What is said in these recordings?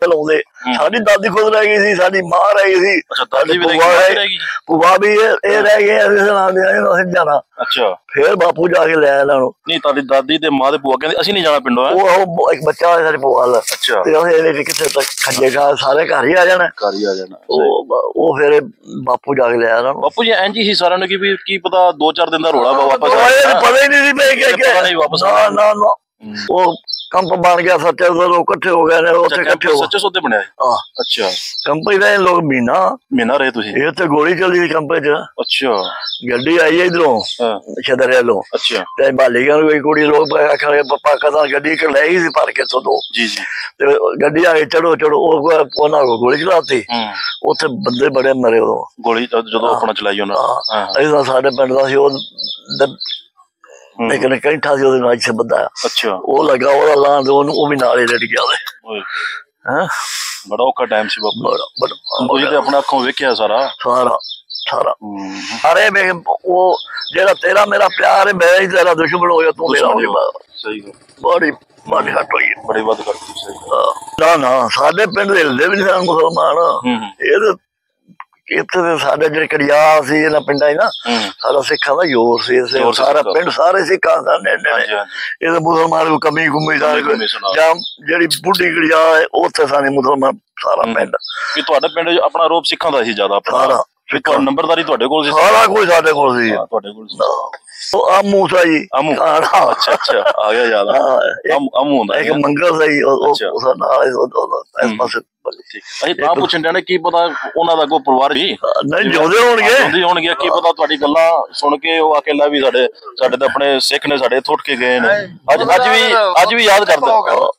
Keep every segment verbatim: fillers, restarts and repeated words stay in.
ਲਾਉਂਦੇ। ਸਾਡੀ ਦਾਦੀ ਖੁਦ ਰਹਿ ਗਈ ਸੀ, ਸਾਡੀ ਮਾਂ ਰਹਿ ਗਈ ਸੀ, ਭੂਆ ਵੀ ਇਹ ਰਹਿ ਗਏ ਅਸੀਂ ਜਾਣਾ। ਅੱਛਾ ਫਿਰ ਬਾਪੂ ਜਾ ਕੇ ਲੈ ਇਹਨਾਂ ਨੂੰ। ਨਹੀਂ ਤੁਹਾਡੀ ਦਾਦੀ ਤੇ ਮਾਂ ਦੇ ਭੂਆ ਕਹਿੰਦੇ ਅਸੀਂ ਨਹੀਂ ਜਾਣਾ ਪਿੰਡੋਂ। ਉਹ ਇੱਕ ਬੱਚਾ ਹੋਇਆ ਸਾਡੀ ਭੂਆ ਦਾ, ਤੇ ਕਿੱਥੇ ਤੱਕ ਖੱਜੇ ਖਾ ਸਾਰੇ ਘਰ ਹੀ ਆ ਜਾਣਾ, ਘਰ ਹੀ ਆ ਜਾਣਾ। ਉਹ ਫਿਰ ਬਾਪੂ ਜਾ ਕੇ ਲੈ ਆਇਆ। ਬਾਪੂ ਜੀ ਇੰਝ ਹੀ ਸਾਰਿਆਂ ਨੂੰ ਵੀ ਕੀ ਪਤਾ ਦੋ ਚਾਰ ਦਿਨ ਦਾ ਰੋਲਾ ਵਾਪਸ ਪਤਾ ਹੀ ਨਹੀਂ ਸੀ ਮੈਂ ਨਾ ਨਾ ਉਹ ਕੰਪ ਬਣ ਗਿਆ। ਸੱਚੇ ਲੋਕ ਇਕੱਠੇ ਹੋ ਗਏ ਨੇ ਉੱਥੇ, ਇਕੱਠੇ ਹੋ ਸੱਚੇ ਸੌਦੇ ਬਣਿਆ। ਅੱਛਾ ਕੰਪੇ ਰਹੇ ਲੋਕ ਮਹੀਨਾ ਮਹੀਨਾ ਰਹੇ ਤੁਸੀਂ? ਇਹ ਤੇ ਗੋਲੀ ਚੱਲਦੀ ਸੀ ਕੰਪੇ ਚ। ਅੱਛਾ ਗੱਡੀ ਆਈ ਇਧਰੋਂ ਛਦਰਿਆ ਲੋ। ਅੱਛਾ ਤੇ ਬਾਲੀਗਾਂ ਨੂੰ ਕੁੜੀ ਲੋਕ ਆਖੇ ਪਪਾ ਕਦਾ ਗੱਡੀ ਕ ਲੈ ਗਈ ਸੀ ਭਰ ਕੇ ਤੋਂ ਦੋ। ਜੀ ਜੀ ਤੇ ਗੱਡੀ ਆ ਕੇ ਚੜੋ ਚੜੋ ਉਹ ਉਹਨਾਂ ਕੋਲ ਗੋਲੀ ਚਲਾਤੀ। ਉੱਥੇ ਬੰਦੇ ਬੜੇ ਮਰੇ ਉਦੋਂ ਗੋਲੀ ਜਦੋਂ ਆਪਣਾ ਚਲਾਈ ਉਹਨਾਂ। ਅਸੀਂ ਸਾਡੇ ਪਿੰਡ ਦਾ ਸੀ ਉਹ ਲੇਕਿਨ ਕੈਂਠਾ ਸੀ ਉਹਦੇ ਨਾਲ ਇੱਥੇ ਬੰਦਾ। ਅੱਛਾ ਉਹ ਲੱਗਾ ਉਹਦਾ ਲਾਂ ਤੇ ਉਹਨੂੰ ਉਹ ਵੀ ਨਾਲ ਹੀ ਲੜ ਗਿਆ। ਹਾਂ ਬੜਾ ਔਖਾ ਟਾਈਮ ਸੀ ਬਾਪੂ। ਤੁਸੀਂ ਤੇ ਆਪਣਾ ਅੱਖੋਂ ਵੇਖਿਆ ਸਾਰਾ ਸਾਰਾ ਸਾਰਾ ਅਰੇ ਵੇਖ ਉਹ ਜਿਹੜਾ ਤੇਰਾ ਮੇਰਾ ਪਿਆਰ ਹੈ ਮੈਂ ਹੀ ਤੇਰਾ ਦੁਸ਼ਮਣ ਹੋ ਗਿਆ ਤੂੰ ਮੇਰਾ ਹੋ ਗਿਆ। ਸਹੀ ਗੱਲ ਬੜੀ ਮਾੜੀ ਹੱਟ ਹੋਈ ਬੜੀ ਵੱਧ ਕਰਤੀ। ਸਹੀ ਨਾ ਨਾ ਸਾਡੇ ਪਿੰਡ ਦੇ ਹਿਲਦੇ ਵੀ ਨਹੀਂ ਮੁਸਲਮਾਨ। ਇਹ ਇੱਥੇ ਦੇ ਸਾਡੇ ਜਿਹੜੇ ਕੜਿਆ ਸੀ ਇਹਨਾਂ ਪਿੰਡਾਂ ਨਾ ਸਾਡਾ ਸਿੱਖਾਂ ਦਾ ਜ਼ੋਰ ਸੀ। ਸਾਰਾ ਪਿੰਡ ਸਾਰੇ ਸਿੱਖਾਂ ਦਾ। ਇਹ ਮੁਸਲਮਾਨ ਕੋਈ ਕਮੀ ਗੁੰਮੀ ਜਾਂ ਜਿਹੜੀ ਬੁੱਢੀ ਕੜਿਆ ਉੱਥੇ ਸਾਰੇ ਮੁਸਲਮਾਨ ਸਾਰਾ ਪਿੰਡ। ਤੁਹਾਡੇ ਪਿੰਡ ਆਪਣਾ ਰੋਪ ਸਿੱਖਾਂ ਦਾ ਸੀ ਜ਼ਿਆਦਾ? ਸਾਰਾ ਨੰਬਰਦਾਰੀ ਤੁਹਾਡੇ ਕੋਲ ਸੀ? ਸਾਰਾ ਕੁਝ ਸਾਡੇ ਕੋਲ ਸੀ। ਤੁਹਾਡੇ ਕੋਲ ਆਮੂ ਸਾ ਜੀ। ਆਮੂ ਅੱਛਾ ਅੱਛਾ ਆ ਗਿਆ ਯਾਦ। ਆਮੂ ਹੁੰਦਾ ਇੱਕ ਮੰਗਲ ਸਹੀ ਉਸ ਨਾਲ ਇਸ ਪਾਸੇ। ਅਸੀਂ ਤਾਂ ਪੁੱਛਣ ਡਿਆ ਕੀ ਪਤਾ ਉਹਨਾਂ ਦਾ ਕੋਈ ਪਰਿਵਾਰ ਜੀ ਨਹੀਂ ਜਿਉਂਦੇ ਹੋਣਗੇ ਜਿਉਂਦੇ ਹੋਣਗੇ। ਕੀ ਪਤਾ ਤੁਹਾਡੀ ਗੱਲਾਂ ਸੁਣ ਕੇ ਉਹ ਆਕੇ ਲੈ ਵੀ ਸਾਡੇ ਸਾਡੇ ਤਾਂ ਆਪਣੇ ਸਿੱਖ ਨੇ ਸਾਡੇ ਇੱਥੇ ਉੱਠ ਕੇ ਗਏ ਨੇ। ਅੱਜ ਅੱਜ ਵੀ ਅੱਜ ਵੀ ਯਾਦ ਕਰਦਾ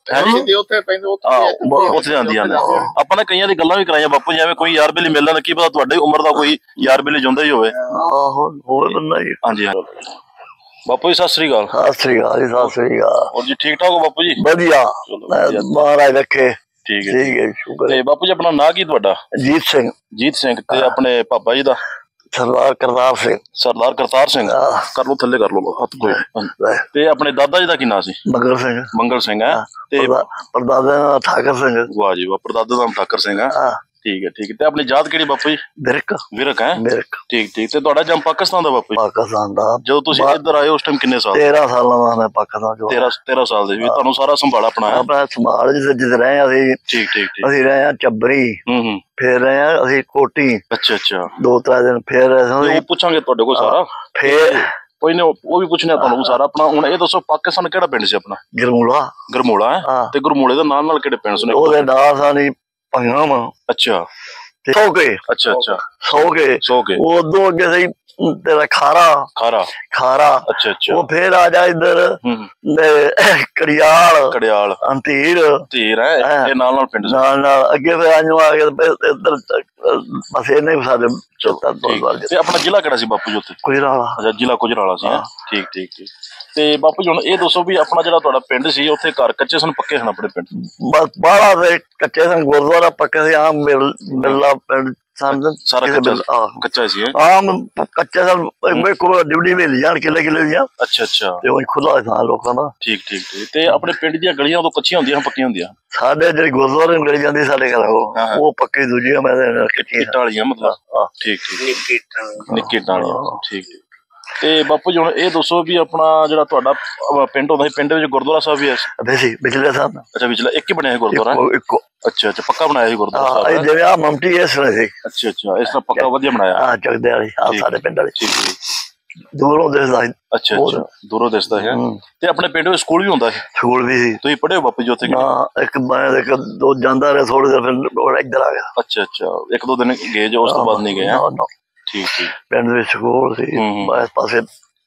ਉੱਥੇ ਜਾਂਦੀਆਂ ਨੇ। ਆਪਾਂ ਨੇ ਕਈਆਂ ਦੀ ਗੱਲਾਂ ਵੀ ਕਰਾਈਆਂ ਬਾਪੂ ਜੀ, ਐਵੇਂ ਕੋਈ ਯਾਰ ਬੇਲੀ ਮਿਲ ਲੈਂਦਾ ਕੀ ਪਤਾ ਤੁਹਾਡੀ ਉਮਰ ਦਾ ਕੋਈ ਯਾਰ ਬੇਲੀ ਜਿਉਂਦਾ ਹੀ ਹੋਵੇ। ਹੋਵੇ ਬੰਦਾ ਜੀ। ਹਾਂਜੀ ਬਾਪੂ ਜੀ ਸਤਿ ਸ੍ਰੀ ਅਕਾਲ। ਸਤਿ ਸ੍ਰੀ ਅਕਾਲ ਜੀ। ਸਤਿ ਸ੍ਰੀ ਅਕਾਲ। ਹੋਰ ਜੀ ਠੀਕ ਠਾਕ ਹੋ ਬਾਪੂ ਜੀ? ਵਧੀਆ ਮਹਾਰਾਜ ਰੱਖੇ। ਠੀਕ ਹੈ ਠੀਕ ਹੈ ਸ਼ੁਕਰ। ਤੇ ਬਾਪੂ ਜੀ ਆਪਣਾ ਨਾਂ ਕੀ ਤੁਹਾਡਾ? ਜੀਤ ਸਿੰਘ। ਜੀਤ ਸਿੰਘ। ਤੇ ਆਪਣੇ ਪਾਪਾ ਜੀ ਦਾ? ਸਰਦਾਰ ਕਰਤਾਰ ਸਿੰਘ। ਸਰਦਾਰ ਕਰਤਾਰ ਸਿੰਘ। ਕਰ ਲੋ ਥੱਲੇ ਕਰ ਲੋ ਹੱਥ ਕੋਈ। ਤੇ ਆਪਣੇ ਦਾਦਾ ਜੀ ਦਾ ਕੀ ਨਾਂ ਸੀ? ਮੰਗਲ ਸਿੰਘ। ਮੰਗਲ ਸਿੰਘ ਹੈ। ਤੇ ਪਰਦਾਦਾ ਦਾ ਠਾਕਰ ਸਿੰਘ। ਵਾਹ ਜੀ ਵਾਹ। ਪਰਦਾਦਾ ਦਾ ਠਾਕਰ ਸਿੰਘ ਹੈ। ਠੀਕ ਹੈ ਠੀਕ ਹੈ। ਤੇ ਆਪਣੀ ਜਾਤ ਕਿਹੜੀ ਬਾਪੂ ਜੀ? ਵਿਰਕ। ਵਿਰਕ ਹੈ। ਵਿਰਕ ਠੀਕ ਠੀਕ। ਤੇ ਤੁਹਾਡਾ ਜੰਮ ਪਾਕਿਸਤਾਨ ਦਾ ਬਾਪੂ ਜੀ? ਪਾਕਿਸਤਾਨ ਦਾ। ਜਦੋਂ ਤੁਸੀਂ ਇੱਧਰ ਆਏ ਉਸ ਟਾਈਮ ਕਿੰਨੇ ਸਾਲ? ਤੇਰਾਂ ਸਾਲਾਂ ਦਾ ਮੈਂ ਪਾਕਿਸਤਾਨ। ਤੇਰਾਂ ਤੇਰਾਂ ਸਾਲ ਦੇ ਵੀ ਤੁਹਾਨੂੰ ਸਾਰਾ ਸੰਭਾਲ ਆਪਣਾ ਆਪਣਾ ਸੰਭਾਲ ਜਿੱਥੇ ਰਹੇ ਅਸੀਂ। ਠੀਕ ਠੀਕ ਠੀਕ। ਅਸੀਂ ਰਹੇ ਹਾਂ ਚੱਬਰੀ। ਹੂੰ ਹੂੰ। ਫਿਰ ਰਹੇ ਹਾਂ ਅਸੀਂ ਕੋਟੀ। ਅੱਛਾ ਅੱਛਾ। ਦੋ ਤਿੰਨ ਦਿਨ ਫਿਰ ਉਹ ਪੁੱਛਾਂਗੇ ਤੁਹਾਡੇ ਕੋਲ ਸਾਰਾ। ਫਿਰ ਕੋਈ ਨਹੀਂ ਉਹ ਵੀ ਪੁੱਛਣਾ ਤੁਹਾਨੂੰ ਸਾਰਾ ਆਪਣਾ। ਹੁਣ ਇਹ ਦੱਸੋ ਪਾਕਿਸਤਾਨ ਕਿਹੜਾ ਪਿੰਡ ਸੀ ਆਪਣਾ? ਗਰਮੂਲਾ। ਗਰਮੂਲਾ ਹੈ। ਤੇ ਗਰਮੂਲੇ ਦਾ ਨਾਲ ਨਾਲ ਕਿਹੜੇ ਪਿੰਡ ਸੁਣੇ? ਉਹਦੇ ਨਾਲ ਸਾਨੀ ਪੰਗਾਂ। ਅੱਛਾ ਸੌ ਕੇ। ਅੱਛਾ ਅੱਛਾ ਸੌ ਕੇ। ਸੌ ਕੇ। ਉਹ ਦੋ ਅੱਗੇ ਸਹੀ ਤੇਰਾ ਖਾਰਾ। ਖਾਰਾ ਖਾਰਾ। ਅੱਛਾ ਅੱਛਾ। ਉਹ ਫੇਰ ਆ ਜਾ ਇੱਧਰ ਕੜਿਆਲ। ਕੜਿਆਲ ਅੰਤੀਰ। ਧੀਰ ਹੈ ਇਹ ਨਾਲ ਨਾਲ ਪਿੰਡ ਨਾਲ ਨਾਲ ਅੱਗੇ ਫਿਰ ਆਜੂ ਆ ਕੇ ਇੱਧਰ ਬਸ ਇਹ ਨਹੀਂ ਸਾਡੇ। ਤੇ ਆਪਣਾ ਜ਼ਿਲ੍ਹਾ ਕਿਹੜਾ ਸੀ ਬਾਪੂ ਜੀ ਉੱਥੇ? ਗੁਜਰਾਲਾ। ਅੱਛਾ ਜ਼ਿਲ੍ਹਾ ਗੁਜਰਾਲਾ ਸੀ। ਠੀਕ ਠੀਕ ਠੀਕ। ਤੇ ਬਾਪੂ ਜੀ ਹੁਣ ਇਹ ਦੱਸੋ ਵੀ ਆਪਣਾ ਜਿਹੜਾ ਤੁਹਾਡਾ ਪਿੰਡ ਸੀ ਉੱਥੇ ਘਰ ਕੱਚੇ ਸਨ ਪੱਕੇ ਸਨ ਆਪਣੇ ਪਿੰਡ? ਬਸ ਬਾਹਲਾ ਦੇ ਕੱਚੇ ਸਨ। ਗੁਰਦੁਆਰਾ ਪੱਕੇ ਸੀ। ਆਮ ਮਿਲਣਾ ਪਿੰਡ ਸਾਰਾ ਕੱਚਾ ਸੀ। ਆਮ ਕੱਚਾ ਸਨ। ਡਿਊਟੀ ਮਿਲ ਜਾਣ ਕਿਲੇ ਕਿਲੇ ਦੀਆਂ। ਅੱਛਾ ਅੱਛਾ। ਤੇ ਉਹ ਖੁੱਲਾ ਥਾਂ ਲੋਕਾਂ ਦਾ। ਠੀਕ ਠੀਕ ਠੀਕ। ਤੇ ਆਪਣੇ ਪਿੰਡ ਦੀਆਂ ਗਲੀਆਂ ਉਦੋਂ ਕੱਚੀਆਂ ਹੁੰਦੀਆਂ ਪੱਕੀਆਂ ਹੁੰਦੀਆਂ? ਸਾਡੇ ਜਿਹੜੀ ਗੁਰਦੁਆਰੇ ਨੂੰ ਗਲੀ ਜਾਂਦੀ ਸਾਡੇ ਘਰ ਉਹ ਪੱਕੀ ਦੂਜੀਆਂ ਮੈਂ ਇੱਟਾਂ ਵਾਲੀਆਂ ਮਤਲਬ। ਠੀਕ ਠੀਕ। ਨਿੱਕੀ ਟਾਲੀਆਂ। ਠੀਕ ਠੀਕ। ਤੇ ਬਾਪੂ ਜੀ ਹੁਣ ਇਹ ਦੱਸੋ ਵੀ ਆਪਣਾ ਜਿਹੜਾ ਤੁਹਾਡਾ ਪਿੰਡ ਹੁੰਦਾ ਸੀ ਪਿੰਡ ਵਿੱਚ ਗੁਰਦੁਆਰਾ ਸਾਹਿਬ ਵੀ ਹੈ ਸੀ? ਵਿਚਲੇ ਸਾਹਿਬ। ਅੱਛਾ ਵਿਚਲਾ ਇੱਕ ਹੀ ਬਣਿਆ ਸੀ ਗੁਰਦੁਆਰਾ? ਇੱਕੋ। ਅੱਛਾ ਅੱਛਾ ਪੱਕਾ ਬਣਾਇਆ ਸੀ ਗੁਰਦੁਆਰਾ ਸਾਹਿਬ? ਜਿਵੇਂ ਆ ਮਮਟੀ ਇਸ ਨੇ ਸੀ। ਅੱਛਾ ਅੱਛਾ ਇਸ ਤਰ੍ਹਾਂ ਪੱਕਾ ਵਧੀਆ ਬਣਾਇਆ? ਹਾਂ ਚੱਕਦੇ ਵਾਲੀ ਆ ਸਾਡੇ ਪਿੰਡ ਵਾਲੀ। ਠੀਕ ਠੀਕ। ਦੂਰੋਂ ਦਿਸਦਾ। ਅੱਛਾ ਅੱਛਾ ਦੂਰੋਂ ਦਿਸਦਾ ਹੈ। ਤੇ ਆਪਣੇ ਪਿੰਡ ਵਿੱਚ ਸਕੂਲ ਵੀ ਹੁੰਦਾ ਸੀ? ਸਕੂਲ ਵੀ ਸੀ। ਤੁਸੀਂ ਪੜ੍ਹੇ ਹੋ ਬਾਪੂ ਜੀ ਉੱਥੇ? ਇੱਕ ਮੈਂ ਇੱਕ ਦੋ ਜਾਂਦਾ ਰਿਹਾ ਥੋੜੀ ਦੇਰ ਫਿਰ ਇੱਧਰ ਆ ਗਿਆ। ਅੱਛਾ ਅੱਛਾ। ਇੱਕ ਦੋ ਦਿਨ ਗਏ ਜੋ ਉਸ ਤੋਂ ਬਾਅਦ ਨਹੀਂ ਗਏ? ਠੀਕ ਠੀਕ। ਪਿੰਡ ਵਿੱਚ ਸਕੂਲ ਸੀ ਇਸ ਪਾਸੇ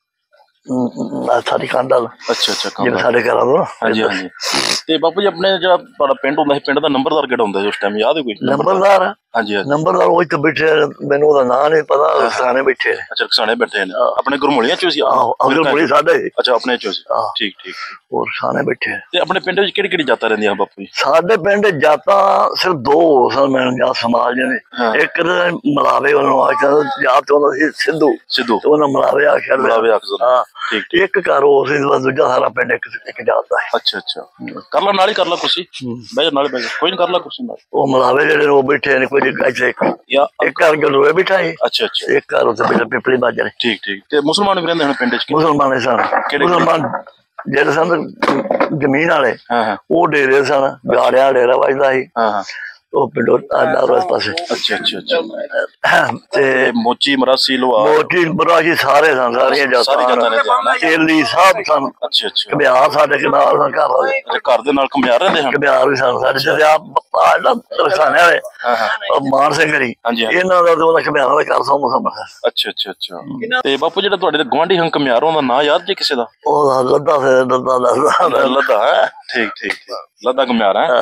ਸਾਡੀ ਕੰਧ। ਅੱਛਾ ਅੱਛਾ ਜਿਵੇਂ ਸਾਡੇ ਘਰਾਂ ਤੋਂ। ਹਾਂਜੀ ਹਾਂਜੀ। ਤੇ ਬਾਪੂ ਜੀ ਆਪਣੇ ਜਿਹੜਾ ਤੁਹਾਡਾ ਪਿੰਡ ਹੁੰਦਾ ਸੀ ਪਿੰਡ ਦਾ ਨੰਬਰਦਾਰ ਕਿਹੜਾ ਹੁੰਦਾ ਸੀ ਉਸ ਟਾਈਮ ਯਾਦ ਹੈ ਕੋਈ? ਨੰਬਰਦਾਰ? ਹਾਂਜੀ ਨੰਬਰਦਾਰ ਉਹ ਇੱਥੇ ਬੈਠੇ ਮੈਨੂੰ ਉਹਦਾ ਨਾਂ ਨਹੀਂ ਪਤਾ। ਕਿਸਾਨੇ ਬੈਠੇ। ਅੱਛਾ ਕਿਸਾਨੇ ਬੈਠੇ ਨੇ ਆਪਣੇ ਗੁਰਮੂਲੀਆਂ ਚੋਂ ਸੀ? ਆਹੋ ਗੁਰਮੂਲੀ ਸਾਡੇ। ਅੱਛਾ ਆਪਣੇ ਚੋਂ ਸੀ। ਠੀਕ ਠੀਕ। ਹੋਰ ਕਿਸਾਨੇ ਬੈਠੇ। ਤੇ ਆਪਣੇ ਪਿੰਡ ਵਿੱਚ ਕਿਹੜੀ ਕਿਹੜੀ ਜਾਤਾਂ ਰਹਿੰਦੀਆਂ ਬਾਪੂ ਜੀ? ਸਾਡੇ ਪਿੰਡ ਜਾਤਾਂ ਸਿਰਫ ਦੋ ਸਨ ਮੈਨੂੰ ਯਾਦ ਸਮਾਜ ਨੇ। ਇੱਕ ਮਲਾਵੇ ਉਹਨੂੰ ਆਖਿਆ ਜਾਤ ਉਹਦਾ ਸੀ ਸਿੱਧੂ। ਸਿੱਧੂ ਉਹਨਾਂ ਮਲਾਵੇ ਆਖਿਆ। ਮਲਾਵੇ ਆਖਿਆ। ਇੱਕ ਘਰ ਉਹ ਸੀ ਦੂਜਾ ਸਾਰਾ ਪਿੰਡ ਇੱਕ ਇੱਕ ਜਾਂਦਾ ਹੈ। ਅੱਛਾ ਅੱਛਾ ਕਰ ਲਾ ਨਾਲ ਹੀ ਕਰ ਲਾ ਕੁਰਸੀ ਬਹਿ ਜਾ ਨਾਲ ਬਹਿ ਜਾ ਕੋਈ ਨਹੀਂ ਕਰ ਲਾ ਕੁਰਸੀ ਨਾਲ। ਉਹ ਮਲਾਵੇ ਜਿਹੜੇ ਉਹ ਬੈਠੇ ਨੇ ਕੋਈ ਇੱਥੇ ਇੱਕ ਘਰ ਗਲੋਏ ਬਿਠਾ ਹੈ। ਅੱਛਾ ਅੱਛਾ ਇੱਕ ਘਰ ਉੱਥੇ ਪਹਿਲਾਂ ਪਿਪਲੀ ਬਾਜਰੇ। ਠੀਕ ਠੀਕ ਤੇ ਮੁਸਲਮਾਨ ਵੀ ਰਹਿੰਦੇ ਹੁਣ ਪਿੰਡ ਚ? ਮੁਸਲਮਾਨ ਸਨ। ਮੁਸਲਮਾਨ ਜਿਹੜੇ ਸਨ ਜ਼ਮੀਨ ਵਾਲੇ ਉਹ ਡੇਰੇ ਸਨ। ਗਾੜਿਆਂ ਡੇਰਾ ਵੱਜਦਾ ਸੀ ਉਹ ਪਿੰਡੋਂ ਆਡਾ ਇਸ ਪਾਸੇ। ਅੱਛਾ ਅੱਛਾ ਅੱਛਾ ਤੇ ਮੋਚੀ ਮਰਾਸੀ ਲੋਹਾ ਮੋਚੀ ਮਰਾਸੀ ਸਾਰੇ ਸਨ ਸਾਰੀਆਂ ਜਾਤਾਂ ਤੇਲੀ ਸਭ ਸਨ। ਅੱਛਾ ਅੱਛਾ ਘਮਿਆਰ ਸਾਡੇ ਨਾਲ ਸਨ ਘਰ ਵਾਲੇ। ਘਰ ਦੇ ਨਾਲ ਘਮਿਆਰ ਰਹਿੰਦੇ ਹਨ? ਘਮਿਆਰ ਵੀ ਸਨ ਸਾਡੇ ਜਿਹੜੇ ਆ ਤਰਸਾਨੇ ਵਾਲੇ ਮਾਨ ਸਿੰਘ ਜੀ ਇਹਨਾਂ ਦਾ ਉਹਦਾ ਘਮਿਆਰਾਂ ਦਾ ਘਰ ਸੌਂ ਸੌਂ। ਅੱਛਾ ਅੱਛਾ ਅੱਛਾ ਤੇ ਬਾਪੂ ਜਿਹੜਾ ਤੁਹਾਡੇ ਗੁਆਂਢੀ ਹਨ ਘਮਿਆਰ ਉਹਦਾ ਨਾਂ ਯਾਦ ਜੇ ਕਿਸੇ ਦਾ? ਉਹ ਲੱਦਾ ਲੱਦਾ ਲੱਦਾ ਲੱਦਾ ਹੈ। ਠੀਕ ਠੀਕ ਲੱਦਾ ਘਮਿਆਰ ਹੈ।